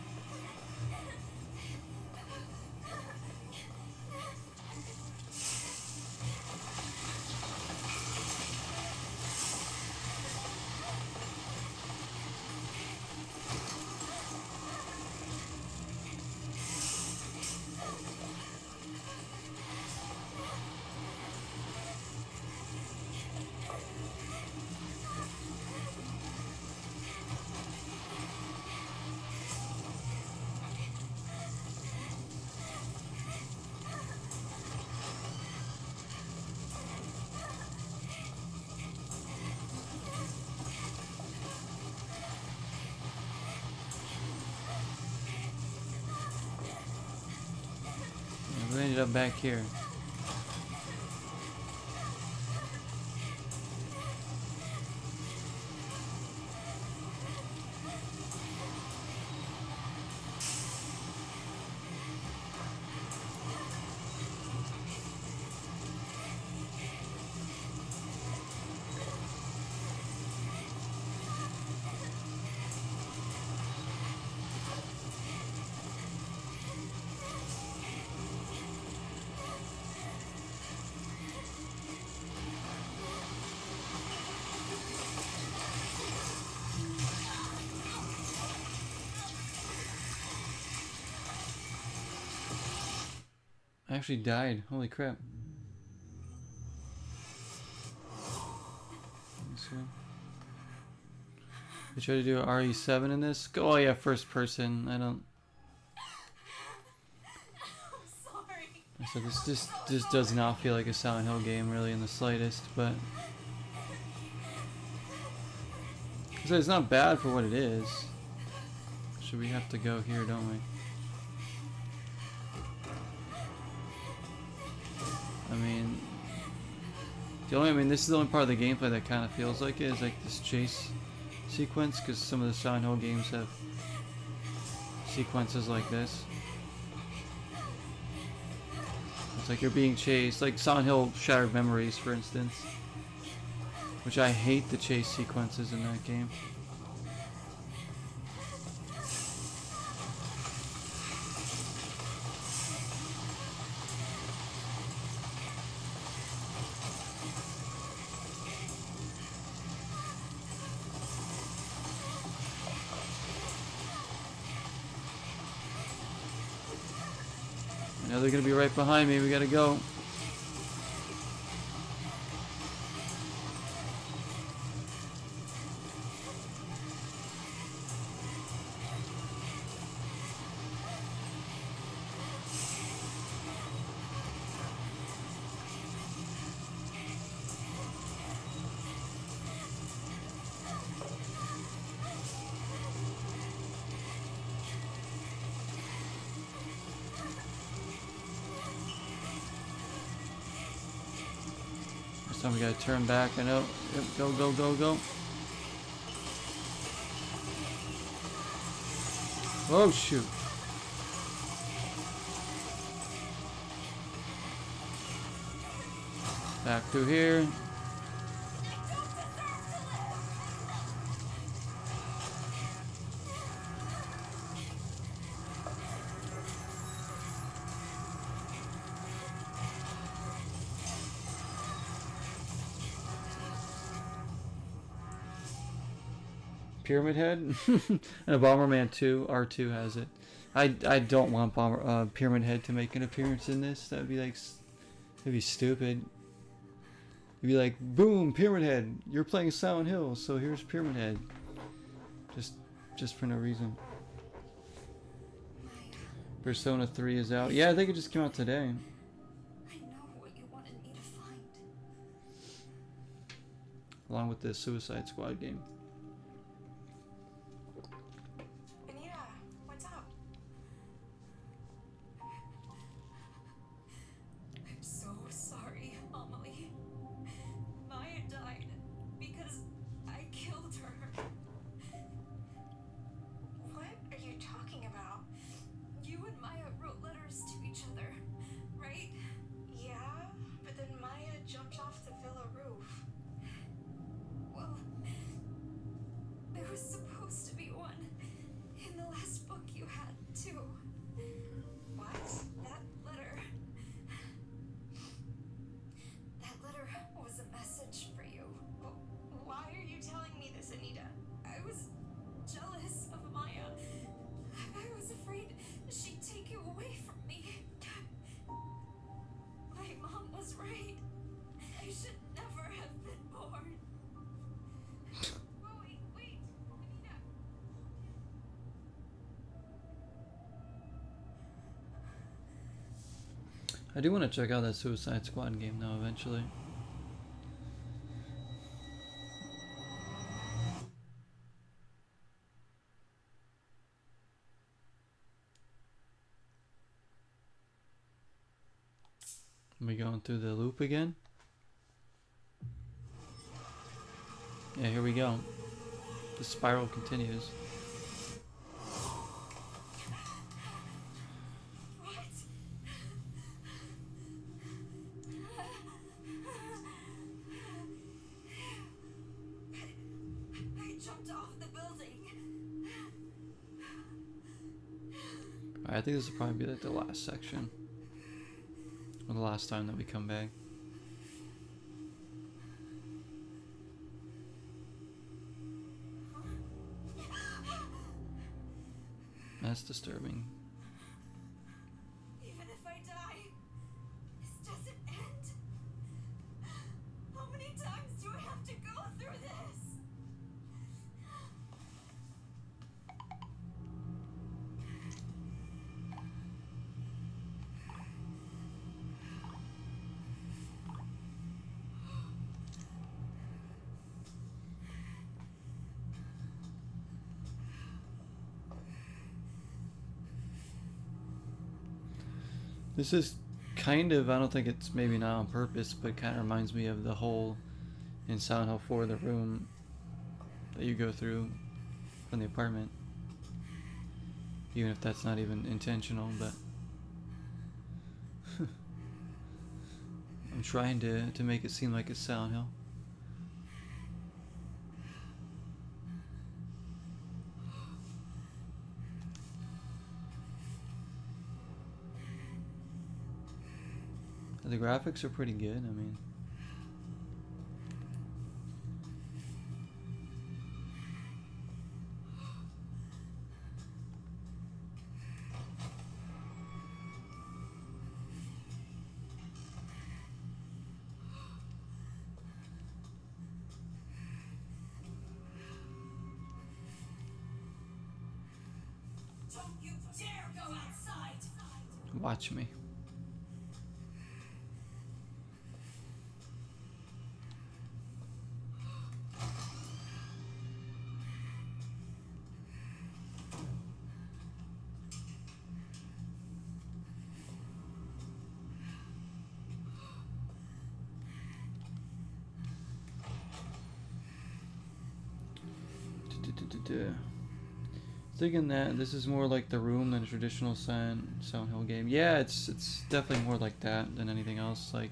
We ended up back here. I actually died. Holy crap. They try to do RE7 in this? Oh yeah, first person. I don't... Sorry. I said this does not feel like a Silent Hill game really in the slightest, but... So it's not bad for what it is. Should we have to go here, don't we? I mean, this is the only part of the gameplay that kind of feels like it, is like this chase sequence, because some of the Silent Hill games have sequences like this. It's like you're being chased, like Silent Hill Shattered Memories, for instance, which I hate the chase sequences in that game. Now they're gonna be right behind me. We gotta go. This time we gotta turn back. I know. Yep, go, go, go, go. Oh, shoot. Back through here. Pyramid Head? And a Bomberman 2, R2 has it. I don't want Pyramid Head to make an appearance in this. That would be like, that'd be stupid. You'd be like, boom, Pyramid Head, you're playing Silent Hill, so here's Pyramid Head. Just for no reason. Persona 3 is out. Yeah, I think it just came out today. I know what you wanted me to find. Along with the Suicide Squad game. Anita, what's up? I'm so sorry, Amelie. Maya died because I killed her. What are you talking about? You and Maya wrote letters to each other, right? Yeah, but then Maya jumped off the villa roof. Well, there was supposed to be one in the last book you had, too. What? That letter. That letter was a message for you. Why are you telling me this, Anita? I was jealous of Maya. I was afraid she'd take you away from me. My mom was right. I should never have been born. Oh, wait, Anita. I do want to check out that Suicide Squad game though eventually. Are we going through the loop again? Yeah, here we go. The spiral continues. What? I jumped off the building. Alright, I think this will probably be like the last section. Or the last time that we come back. That's disturbing. Even if I die, this doesn't end. How many times do I have to go through this? This is kind of, I don't think it's maybe not on purpose, but kind of reminds me of the hole in Silent Hill 4, the room that you go through from the apartment. Even if that's not even intentional, but I'm trying to make it seem like it's Silent Hill. The graphics are pretty good, I mean. Watch me. Thinking that this is more like The Room than a traditional Silent Hill game. Yeah, it's definitely more like that than anything else. Like,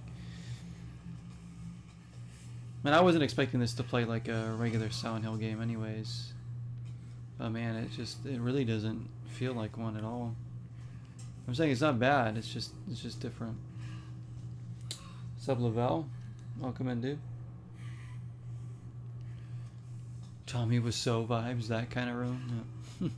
man, I wasn't expecting this to play like a regular Silent Hill game, anyways. But man, it really doesn't feel like one at all. I'm saying it's not bad. It's just different. What's up, Lavelle? Welcome in, dude. Tommy Wiseau vibes, that kind of room. Yeah.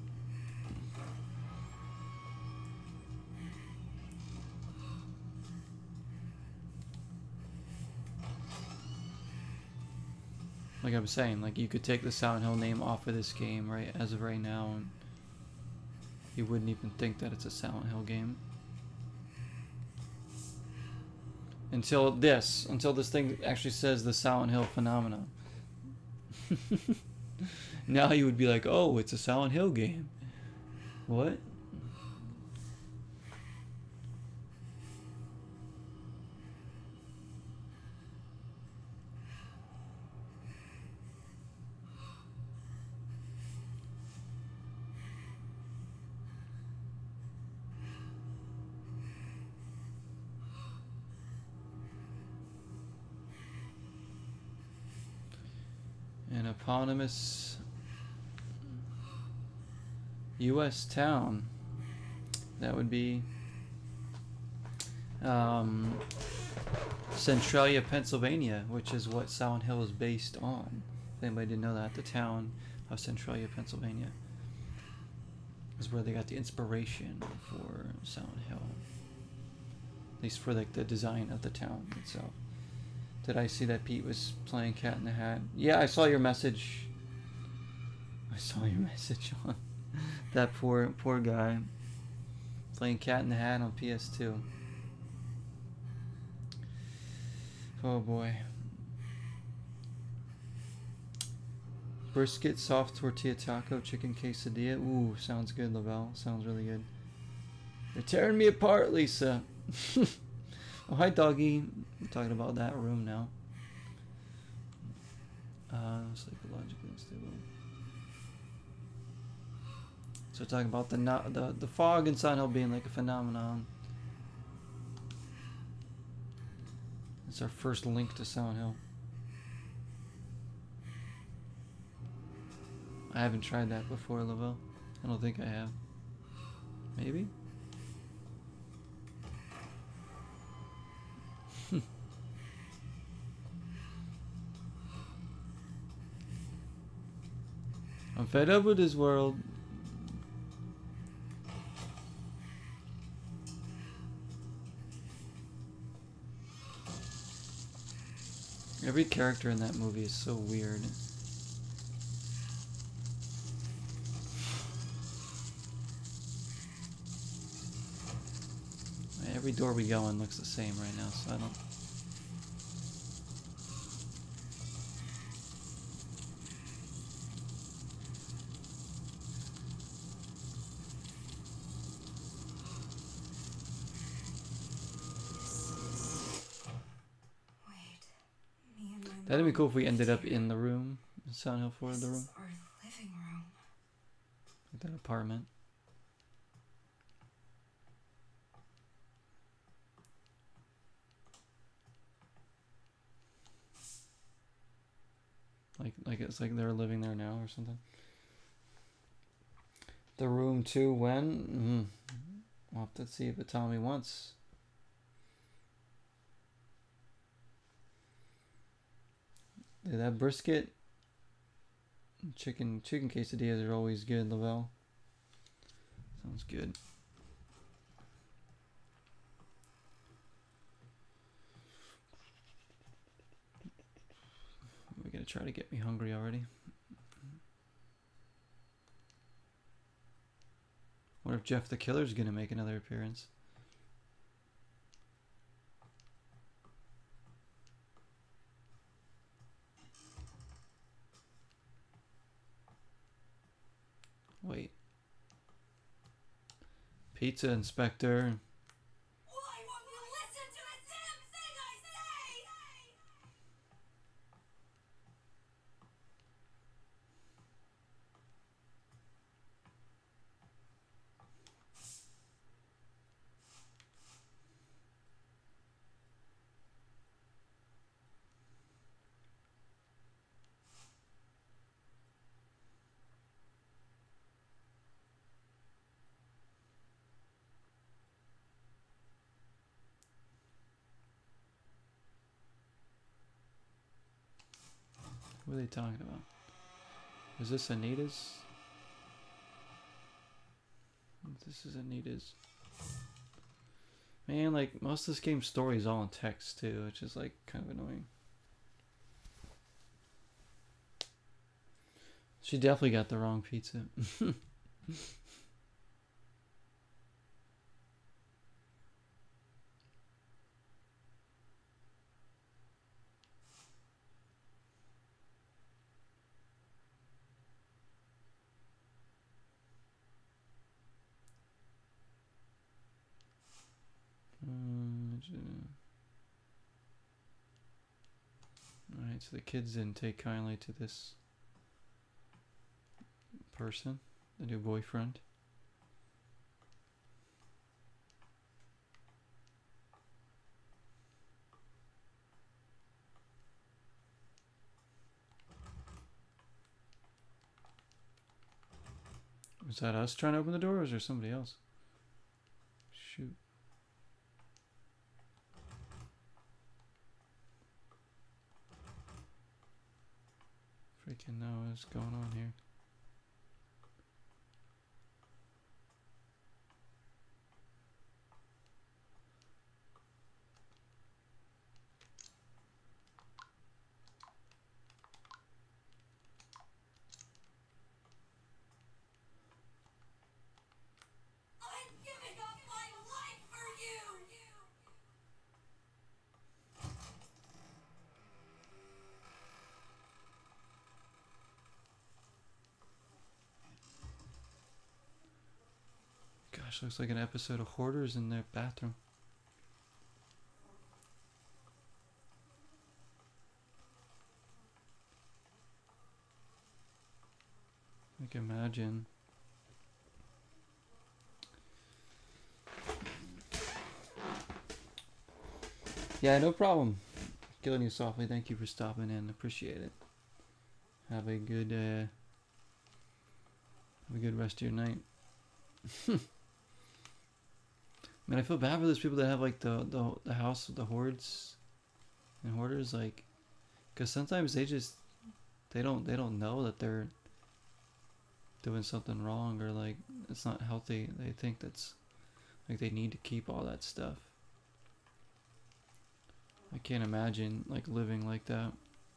Like I was saying, like you could take the Silent Hill name off of this game right as of right now, and you wouldn't even think that it's a Silent Hill game until this thing actually says the Silent Hill phenomenon. Now you would be like, oh, it's a Silent Hill game. What? An eponymous U.S. town. That would be Centralia, Pennsylvania, which is what Silent Hill is based on. If anybody didn't know that, the town of Centralia, Pennsylvania is where they got the inspiration for Silent Hill. At least for like the design of the town itself. Did I see that Pete was playing Cat in the Hat? Yeah, I saw your message. I saw your message on that poor guy playing Cat in the Hat on PS2. Oh boy. Brisket, soft tortilla taco, chicken quesadilla. Ooh, sounds good, Lavelle. Sounds really good. You're tearing me apart, Lisa. Oh, hi, doggy. We're talking about that room now. Psychologically unstable. So we're talking about the fog in Silent Hill being like a phenomenon. It's our first link to Silent Hill. I haven't tried that before, Lavelle. I don't think I have. Maybe? I'm fed up with this world. Every character in that movie is so weird. Every door we go in looks the same right now, so I don't... That'd be cool if we ended up in the room. Silent Hill 4, the room. Our living room. Like that apartment. Like it's like they're living there now or something. The room 2 when? We'll have to see if it tells me once. Yeah, that brisket, chicken quesadillas are always good, Lavelle. Sounds good. We're gonna try to get me hungry already. What if Jeff the Killer's gonna make another appearance? Pizza inspector. Why won't you listen to the damn thing I say? What are they talking about? Is this Anita's? This is Anita's. Man, like, most of this game's story is all in text, too, which is, like, kind of annoying. She definitely got the wrong pizza. Alright, so the kids didn't take kindly to this person, the new boyfriend. Was that us trying to open the door, or was there somebody else? Shoot. Freaking know what's going on here. I'm giving up my life for you! Gosh, looks like an episode of Hoarders in their bathroom. I can imagine. Yeah, no problem. Killing you softly. Thank you for stopping in. Appreciate it. Have a good rest of your night. Man, I feel bad for those people that have like the house with the hordes and hoarders, like, because sometimes they don't know that they're doing something wrong, or like it's not healthy. They think that's like they need to keep all that stuff. I can't imagine like living like that.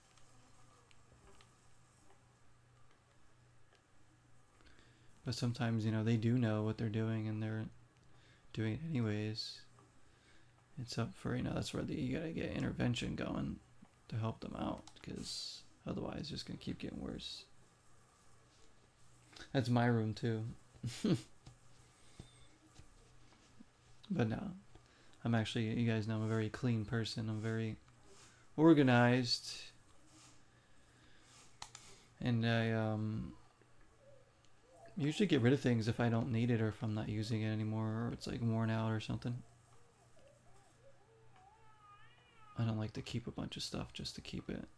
But sometimes, you know, they do know what they're doing and they're doing it anyways. It's up for, you know, that's where you gotta get intervention going to help them out, because otherwise it's just gonna keep getting worse. That's my room too. But no, I'm actually, you guys know I'm a very clean person. I'm very organized, and I usually get rid of things if I don't need it, or if I'm not using it anymore, or it's like worn out or something. I don't like to keep a bunch of stuff just to keep it,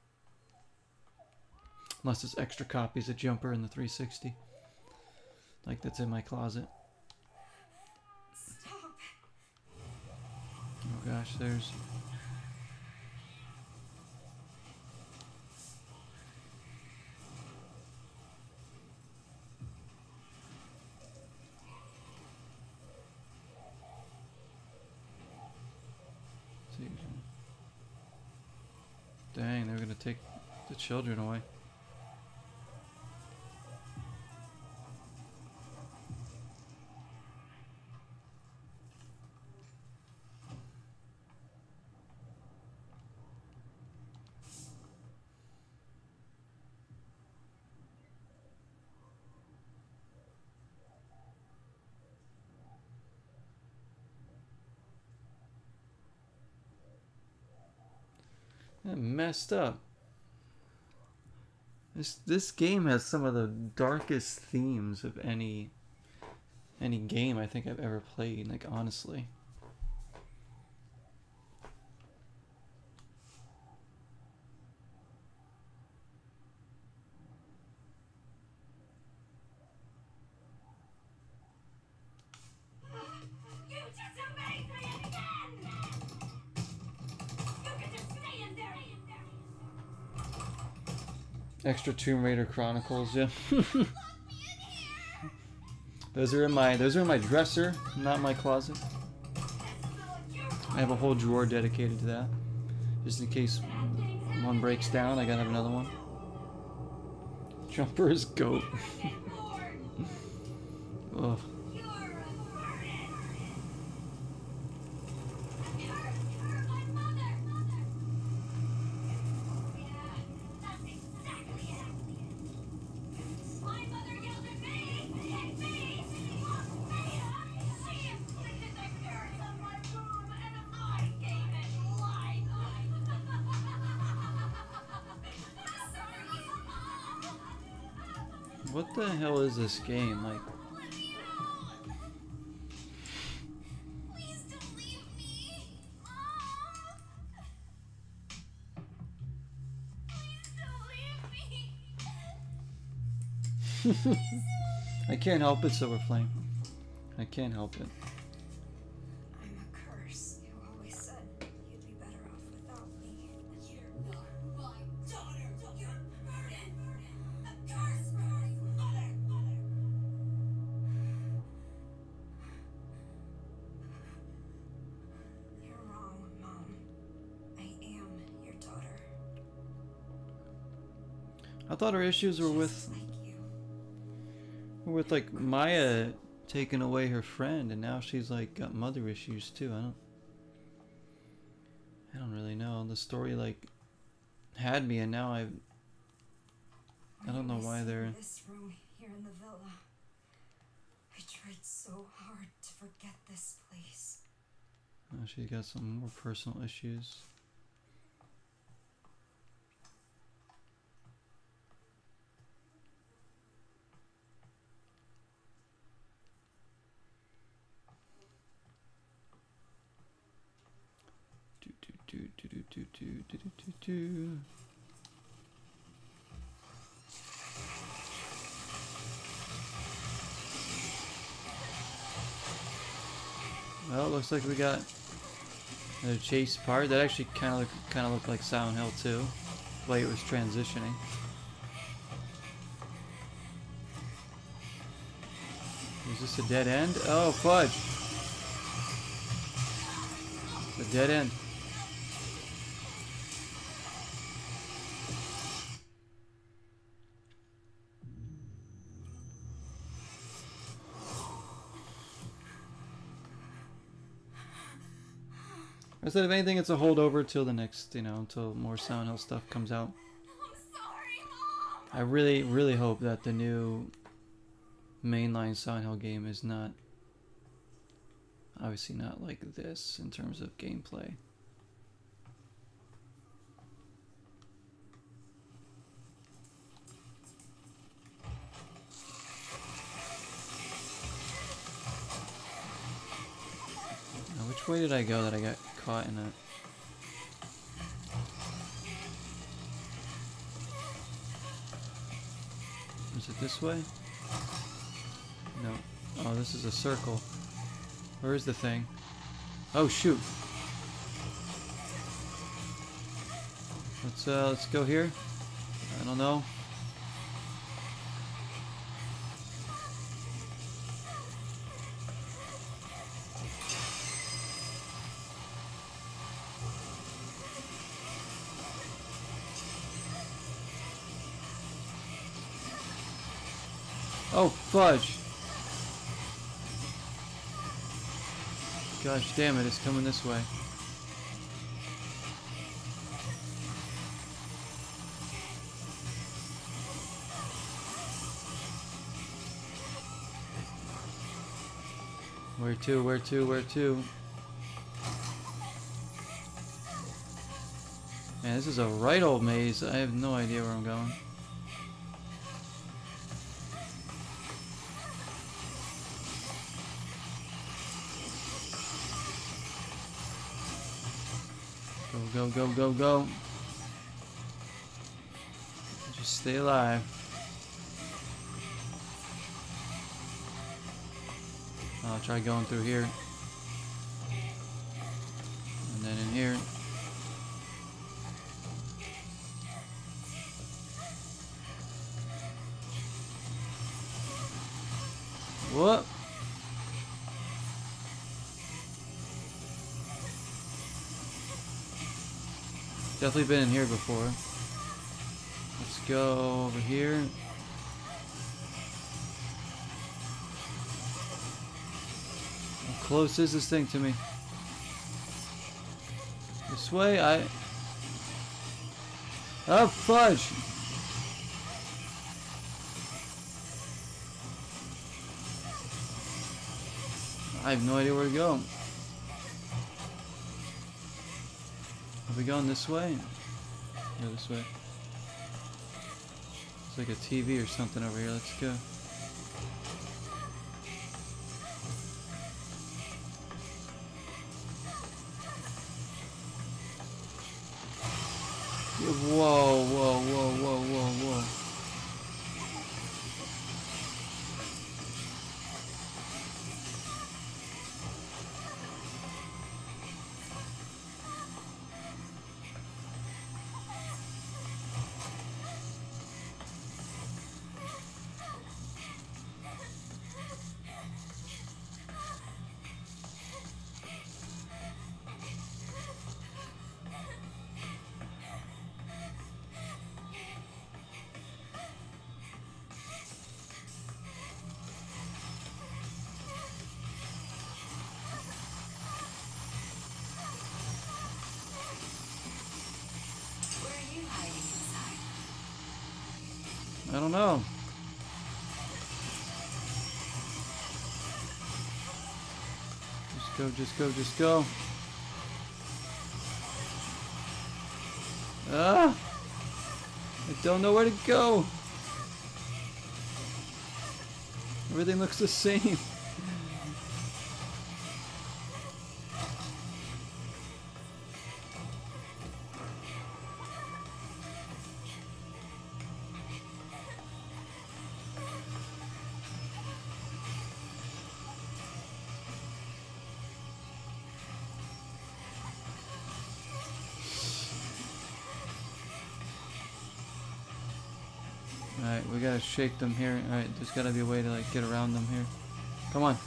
unless it's extra copies of Jumper in the 360, like that's in my closet. Stop. Oh gosh, there's... Dang, they're gonna take the children away. Messed up. This game has some of the darkest themes of any game I think I've ever played, like honestly. You disobeyed me again! You can just stay in there! Extra Tomb Raider Chronicles, yeah. Lock me in here! Those are in my dresser, not my closet. This is all your I have a whole drawer dedicated to that. Just in case one breaks down, I gotta have another one. Jumper is goat. Ugh. You're a burden! You're my mother! Yeah, that's exactly it! My mother yelled at me! Hit me! Locked me up! She inflicted the curse on my womb, and I gave it life! Sorry! What the hell is this game? Like, Let me out! Please don't leave me! Mom! Please don't leave me! I can't help it, Silver Flame. I can't help it. I'm a curse. You always said you'd be better off without me. You're not my daughter! You're a burden! A curse for her mother! You're wrong, Mom. I am your daughter. I thought her issues were Just like you. with like Maya taking away her friend, and now she's like got mother issues too. I don't really know. The story like had me, and now I don't know why they're. This room here in the villa. I tried so hard to forget this place. Oh, she's got some more personal issues. Do. Well, it looks like we got another chase part. That actually kind of looked like Silent Hill 2, the way it was transitioning. Is this a dead end? Oh, fudge! It's a dead end. I said, if anything, it's a holdover till the next, until more Silent Hill stuff comes out. I'm sorry, Mom. I really, really hope that the new mainline Silent Hill game is not, obviously not like this in terms of gameplay. Now, which way did I go that I got caught in it? Is it this way? No. Oh, this is a circle. Where is the thing? Oh, shoot. Let's go here. I don't know. Oh, fudge. Gosh damn it, it's coming this way. Where to, where to, where to? Man, this is a right old maze. I have no idea where I'm going. Go, go, go, go, go. Just stay alive. I'll try going through here. And then in here. What? Definitely been in here before. Let's go over here. How close is this thing to me? This way, Oh, fudge! I have no idea where to go. Are we going this way? Yeah, this way. It's like a TV or something over here. Let's go. Whoa, whoa, whoa, whoa, whoa, whoa. I don't know. Just go, just go, just go. Ah! I don't know where to go. Everything looks the same. Alright, we gotta shake them here. Alright, there's gotta be a way to like get around them here. Come on.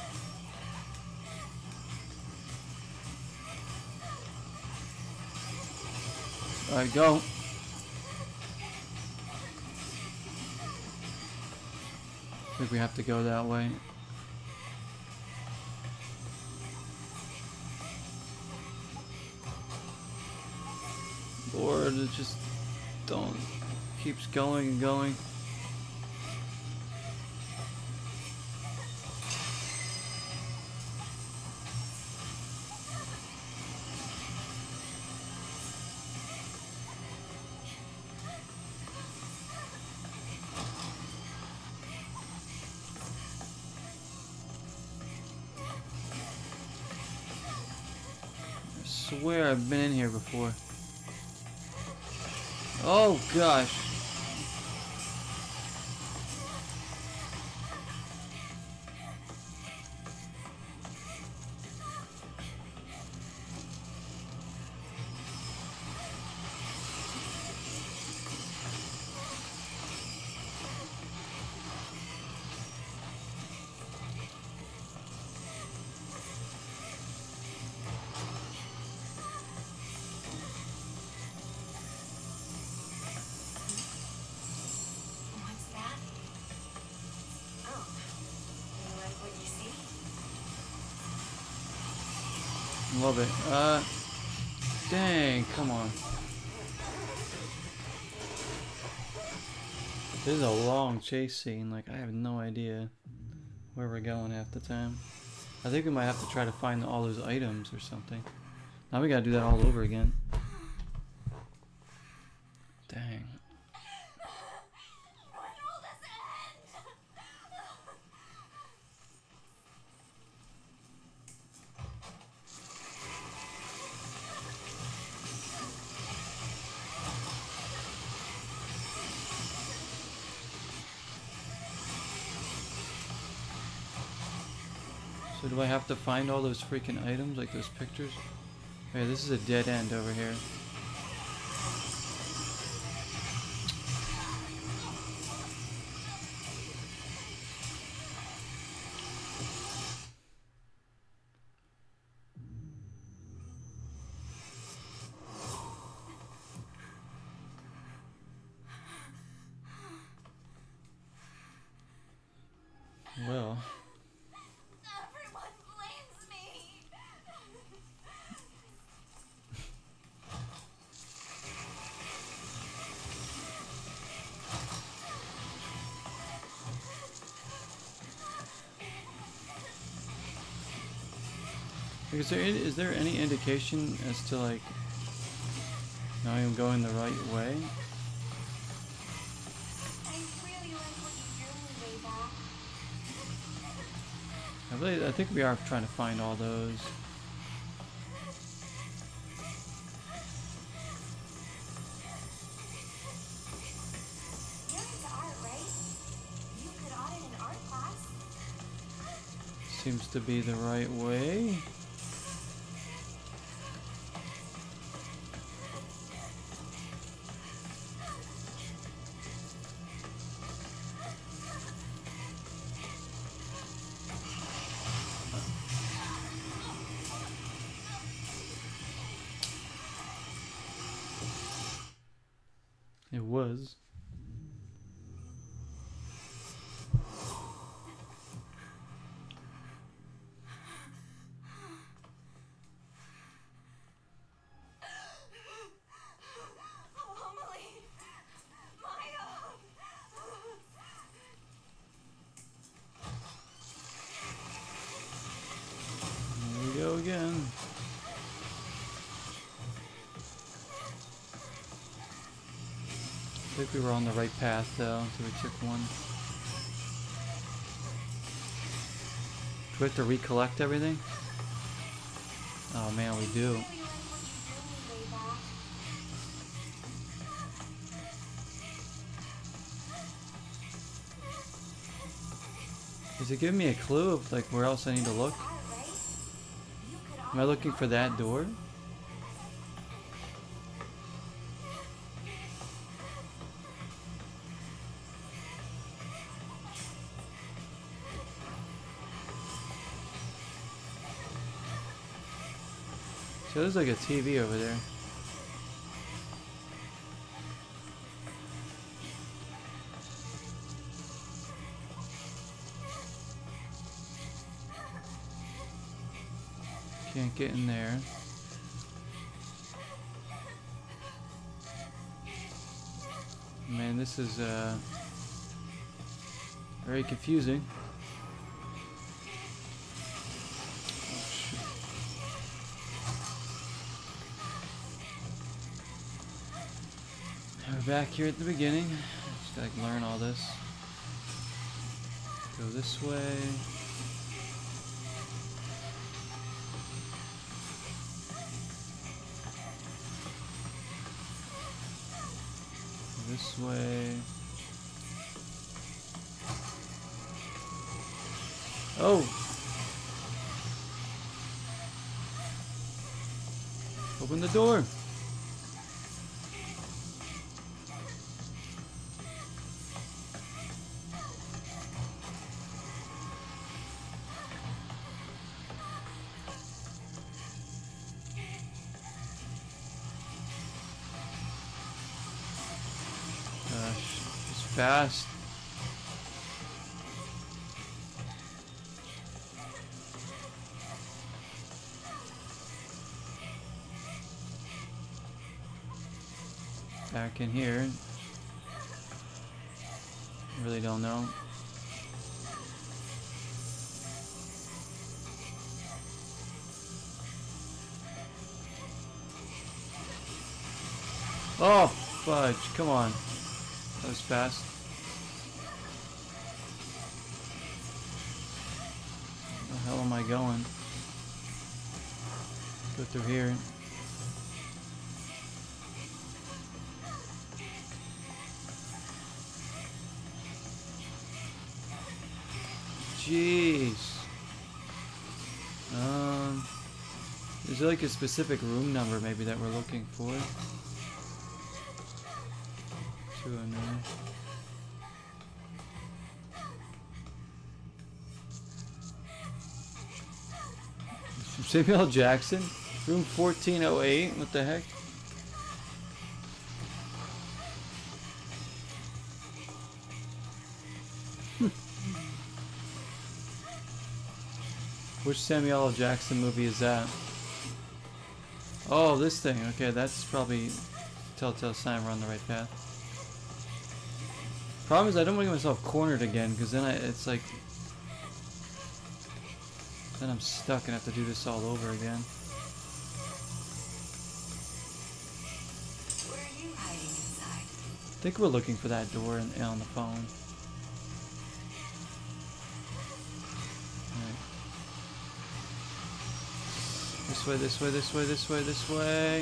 Alright, go. I think we have to go that way. Lord, it just don't. Keeps going and going. I swear I've been in here before. Oh gosh. What's that? Oh, you like what you see? Love it. Dang, come on. This is a long chase scene. Like, I have no idea where we're going half the time. I think we might have to try to find all those items or something. Now we gotta do that all over again. Dang. When will this end? So do I have to find all those freaking items, like those pictures? Okay, this is a dead end over here. Well, Everyone blames me. is there any indication as to like now I'm going the right way? I really like what you drew me way back. I think we are trying to find all those. You're into art, right? You could audit an art class. Seems to be the right way. It was. Amelie, Maya. Here we go again. I think we were on the right path though until we took one. Do we have to recollect everything? Oh man, we do. I really like what you drew me way back. Is it giving me a clue of like where else I need to look? Art, right? You could Am I looking for that door? So there's like a TV over there. Can't get in there. Man, this is very confusing. Oh, shoot. Now we're back here at the beginning. Just gotta learn all this. Go this way. This way. Oh! Open the door! Gosh, it's fast. Back in here. Really don't know. Oh, fudge. Come on. That was fast. Where the hell am I going? Go through here. Jeez. Is there like a specific room number maybe that we're looking for? 209. Samuel L. Jackson? Room 1408? What the heck? Which Samuel L. Jackson movie is that? Oh, this thing. Okay, that's probably telltale sign we're on the right path. Problem is I don't want to get myself cornered again, because then it's like... Then I'm stuck and have to do this all over again. Where are you hiding inside? I think we're looking for that door on the phone. This way, this way, this way, this way, this way.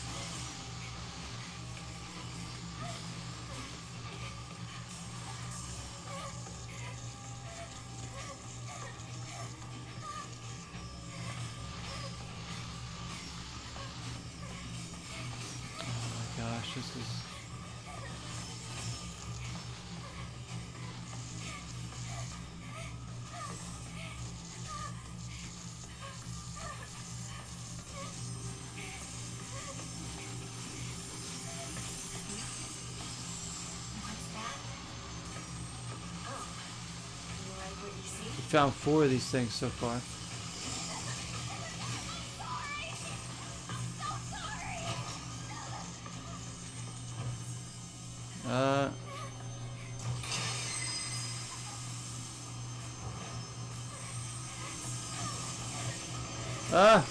Oh my gosh, this is... We found 4 of these things so far. Ah!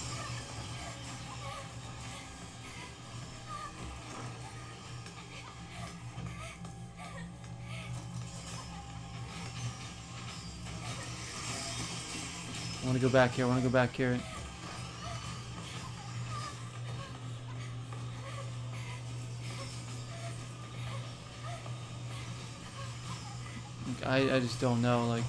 I want to go back here. I want to go back here. I just don't know, like...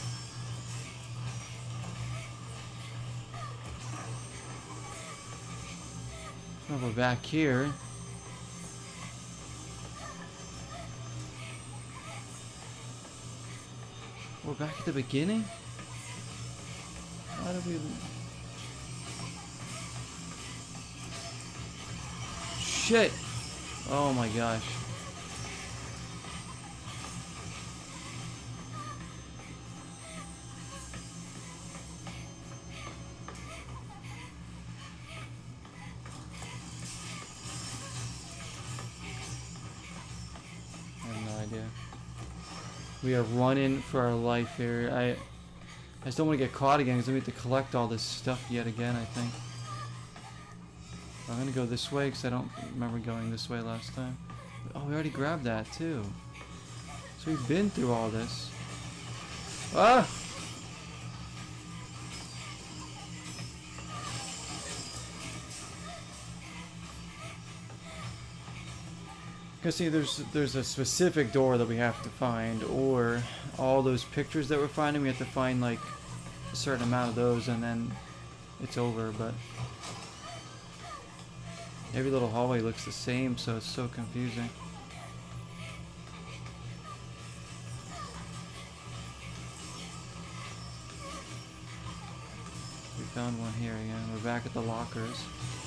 Oh, we're back here. We're back at the beginning? How do we... Shit! Oh my gosh. I have no idea. We are running for our life here. I just don't want to get caught again because we have to collect all this stuff yet again, I think. I'm going to go this way because I don't remember going this way last time. Oh, we already grabbed that too. So we've been through all this. Ah! Because see, there's a specific door that we have to find, or all those pictures that we're finding, we have to find like a certain amount of those and then it's over, but every little hallway looks the same, so it's so confusing. We found one here again. We're back at the lockers.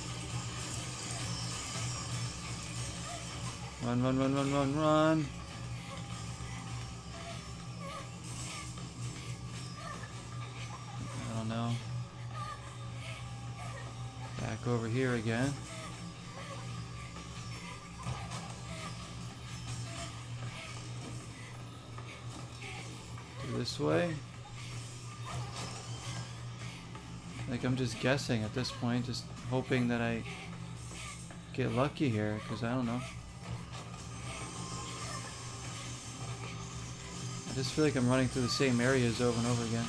Run, run, run, run, run, run. I don't know. Back over here again. Through this way. Like, I'm just guessing at this point, just hoping that I get lucky here, because I don't know. I just feel like I'm running through the same areas over and over again.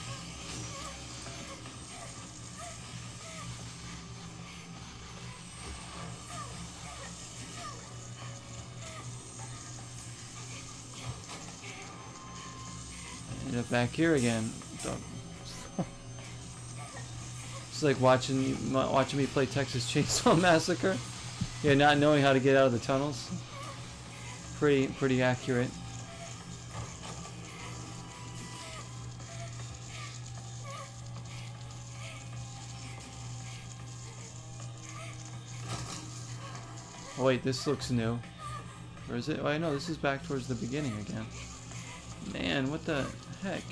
End up back here again. It's like watching me play Texas Chainsaw Massacre. Yeah, not knowing how to get out of the tunnels. Pretty accurate. Oh wait, this looks new. Or is it? Oh, I know, this is back towards the beginning again. Man, what the heck?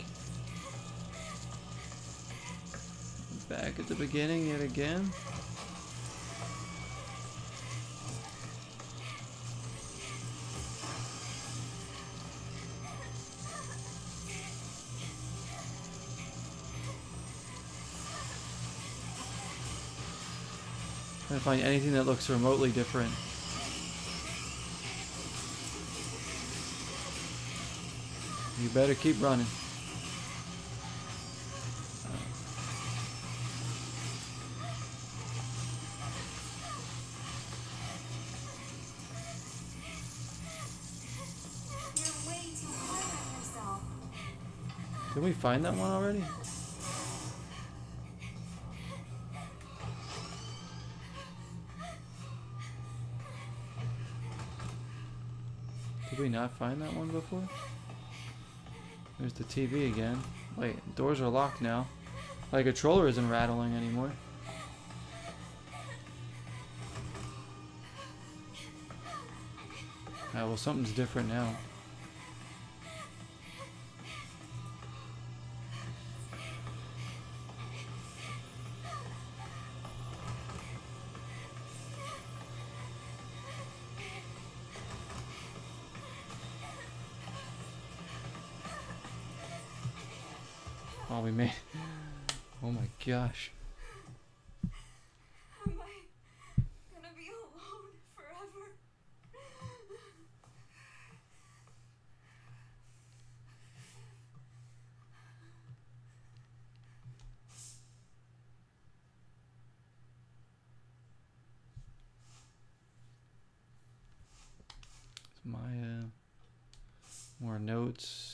Back at the beginning yet again? Trying to find anything that looks remotely different. You better keep running. You're way too hard on yourself. Did we find that one already? Did we not find that one before? There's the TV again. Wait, doors are locked now. My controller isn't rattling anymore. Ah, well, something's different now. Oh, we made. Oh my gosh. Am I gonna be alone forever? Maya. More notes.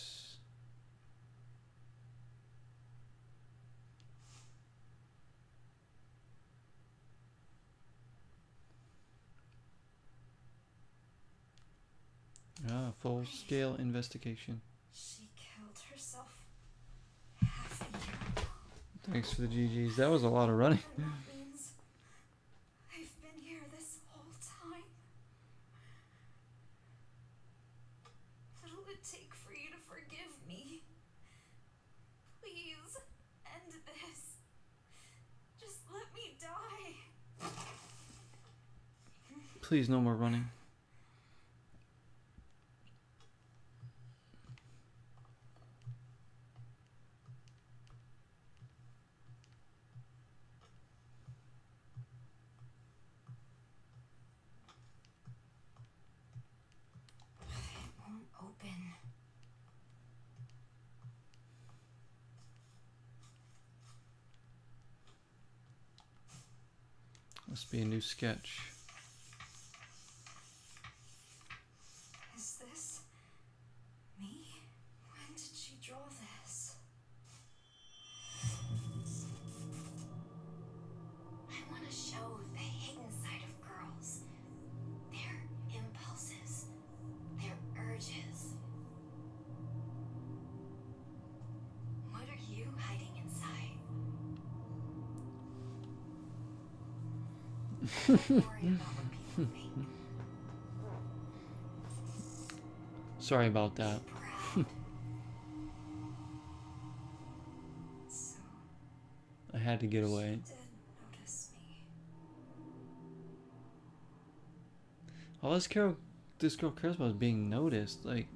Ah, full-scale investigation. She killed herself half a year ago. Thanks for the GGs. That was a lot of running. And that means I've been here this whole time. What'll it take for you to forgive me? Please end this. Just let me die. Please, no more running. It won't open. Must be a new sketch. Is this me? When did she draw this? I want to show the hidden side of girls. Their impulses, their urges. What are you hiding inside? Don't worry about what people think. Sorry about that. Proud. So I had to get away. she did notice me. All this girl cares about is being noticed. Like,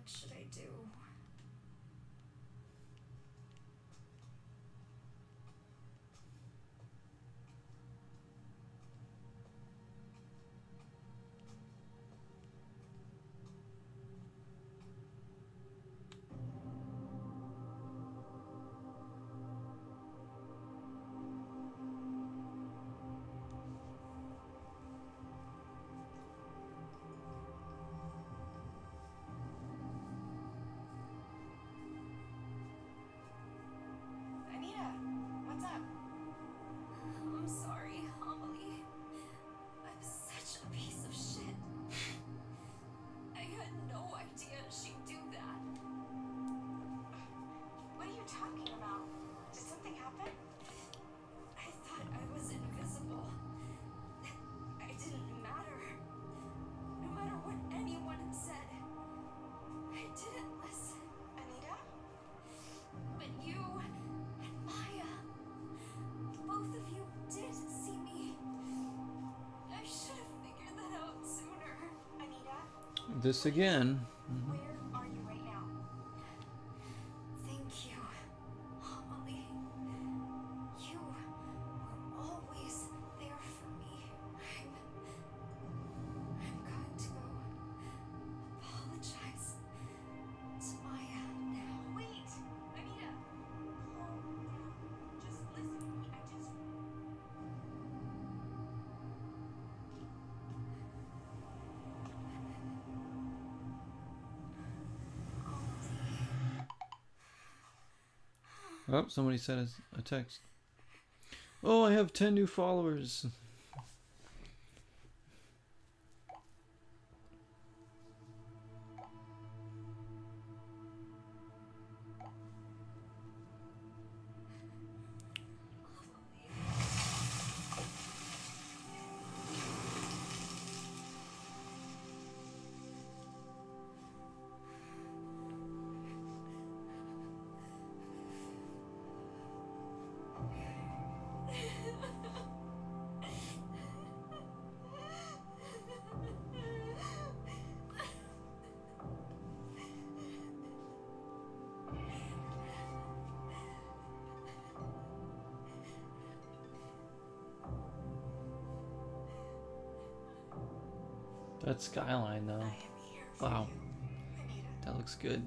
What should I do? Anita, what's up? I'm sorry, Amelie. I'm such a piece of shit. I had no idea she'd do that. What are you talking about? Did something happen? I thought I was invisible. I didn't matter. No matter what anyone said, I didn't listen. Anita? But you and Maya, both of you did see me. I should have figured that out sooner. Anita? This again. Where are you right now? Thank you, Amelie. You were always there for me. I'm going to go apologize to Maya now. Wait! Anita! Calm down. Just listen to me. Oh, somebody sent a text. Oh, I have 10 new followers. That skyline though. I am here for Wow. you, Anita. That looks good.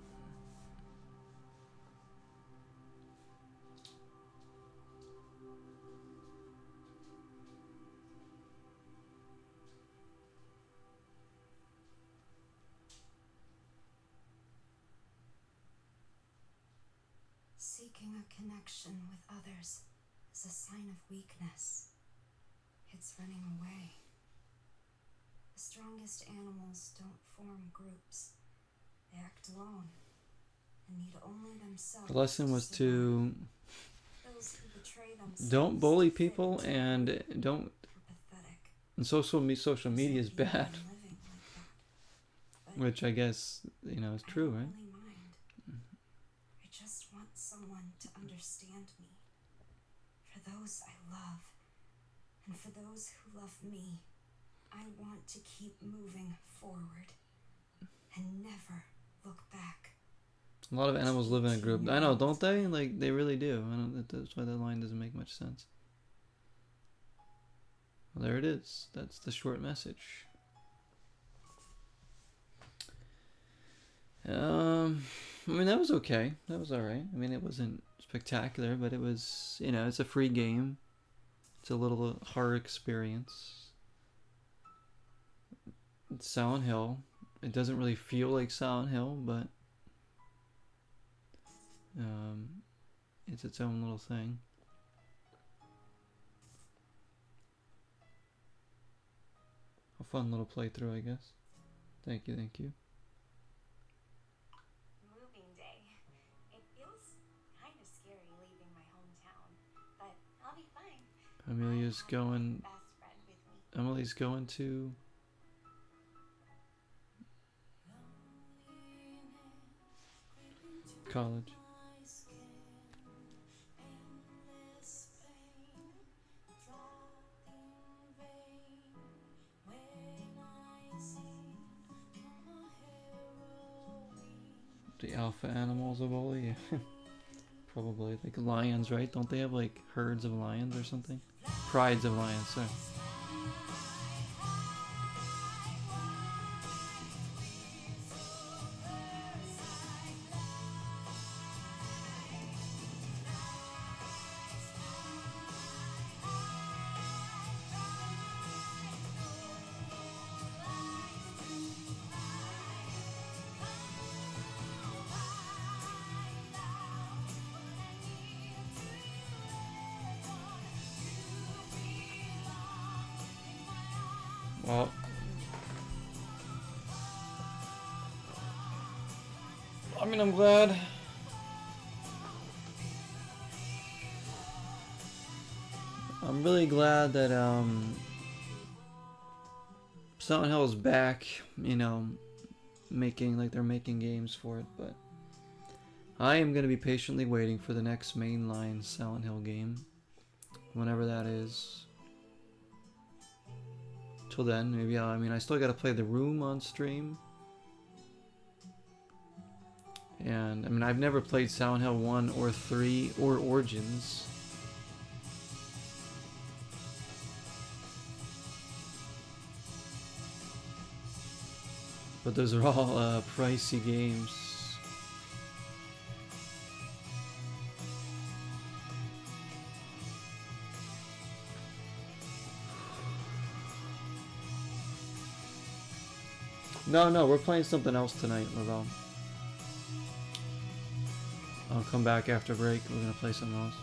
Seeking a connection with others is a sign of weakness. It's running away. The strongest animals don't form groups. They act alone and need only themselves. The lesson was survive. to Those who betray themselves don't bully to fit people into and are don't. pathetic. And social media is Some people bad, are living like that. But which I guess is I true, don't right? really mind. I just want someone to understand me. For those I love, and for those who love me, I want to keep moving forward and never look back. A lot of animals live in a group. I know, don't they? Like they really do. I don't. That's why that line doesn't make much sense. Well, there it is. That's the short message. I mean that was okay. That was all right. I mean it wasn't spectacular, but it was. It's a free game. It's a little horror experience. It's Silent Hill. It doesn't really feel like Silent Hill, but it's its own little thing. A fun little playthrough, I guess. Thank you, thank you. Moving day. It feels kind of scary leaving my hometown, but I'll be fine. Amelia's I have my going. best friend with me. Emily's going to. College. Alpha animals of Oli? Probably. Like lions, right? Don't they have like herds of lions or something? Prides of lions, sorry. Well, I mean, I'm glad. I'm really glad that Silent Hill is back, you know, they're making games for it, but I am going to be patiently waiting for the next mainline Silent Hill game, whenever that is. Till then, maybe I mean, I still got to play The Room on stream. And I mean, I've never played Silent Hill 1 or 3 or Origins. But those are all pricey games. No, we're playing something else tonight, Lavelle. I'll come back after break. We're gonna play something else.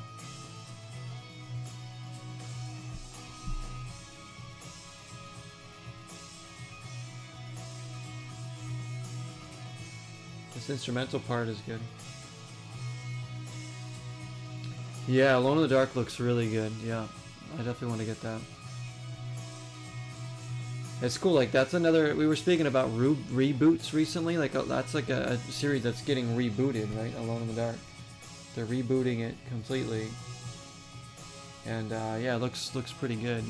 This instrumental part is good. Yeah, Alone in the Dark looks really good. Yeah, I definitely want to get that. It's cool, like that's another, we were speaking about reboots recently, like that's like a series that's getting rebooted, right? Alone in the Dark. They're rebooting it completely. And yeah, it looks pretty good.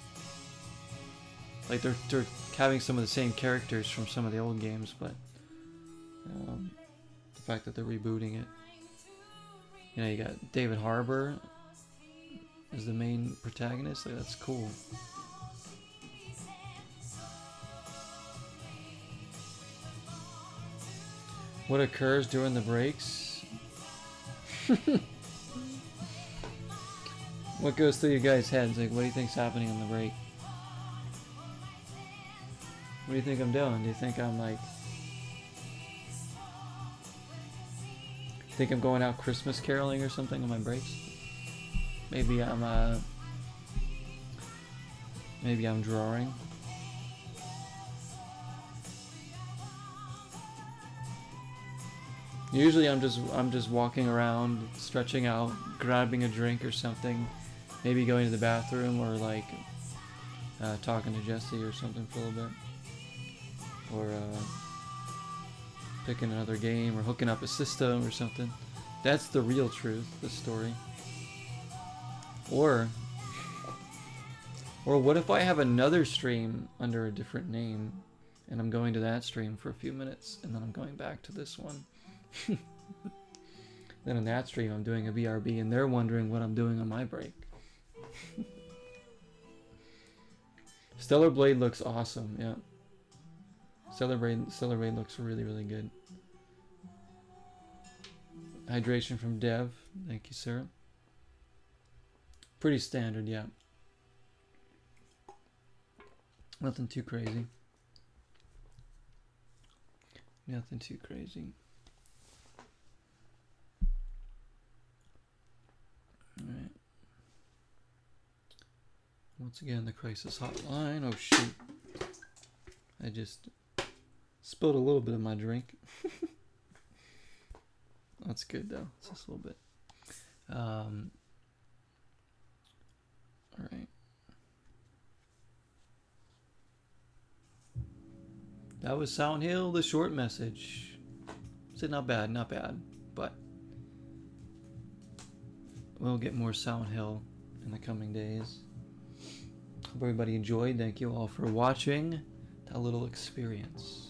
Like they're having some of the same characters from some of the old games, but the fact that they're rebooting it. You know, you got David Harbour as the main protagonist, like that's cool. What occurs during the breaks? What goes through your guys' heads? Like, what do you think's happening on the break? What do you think I'm doing? Do you think I'm like... think I'm going out Christmas caroling or something on my breaks? Maybe I'm drawing. Usually I'm just walking around, stretching out, grabbing a drink or something, maybe going to the bathroom or like talking to Jesse or something for a little bit, or picking another game or hooking up a system or something. That's the real truth, the story. Or what if I have another stream under a different name and I'm going to that stream for a few minutes and then I'm going back to this one. Then on that stream I'm doing a VRB and they're wondering what I'm doing on my break. Stellar Blade looks awesome, yeah. Stellar Blade looks really, really good. Hydration from Dev, thank you, sir. Pretty standard, yeah. Nothing too crazy. Nothing too crazy. Alright. Once again, the crisis hotline. Oh shoot. I just spilled a little bit of my drink. That's good though. It's just a little bit. Alright. That was Silent Hill, the short message. Said not bad, not bad, but we'll get more Silent Hill in the coming days. Hope everybody enjoyed. Thank you all for watching that little experience.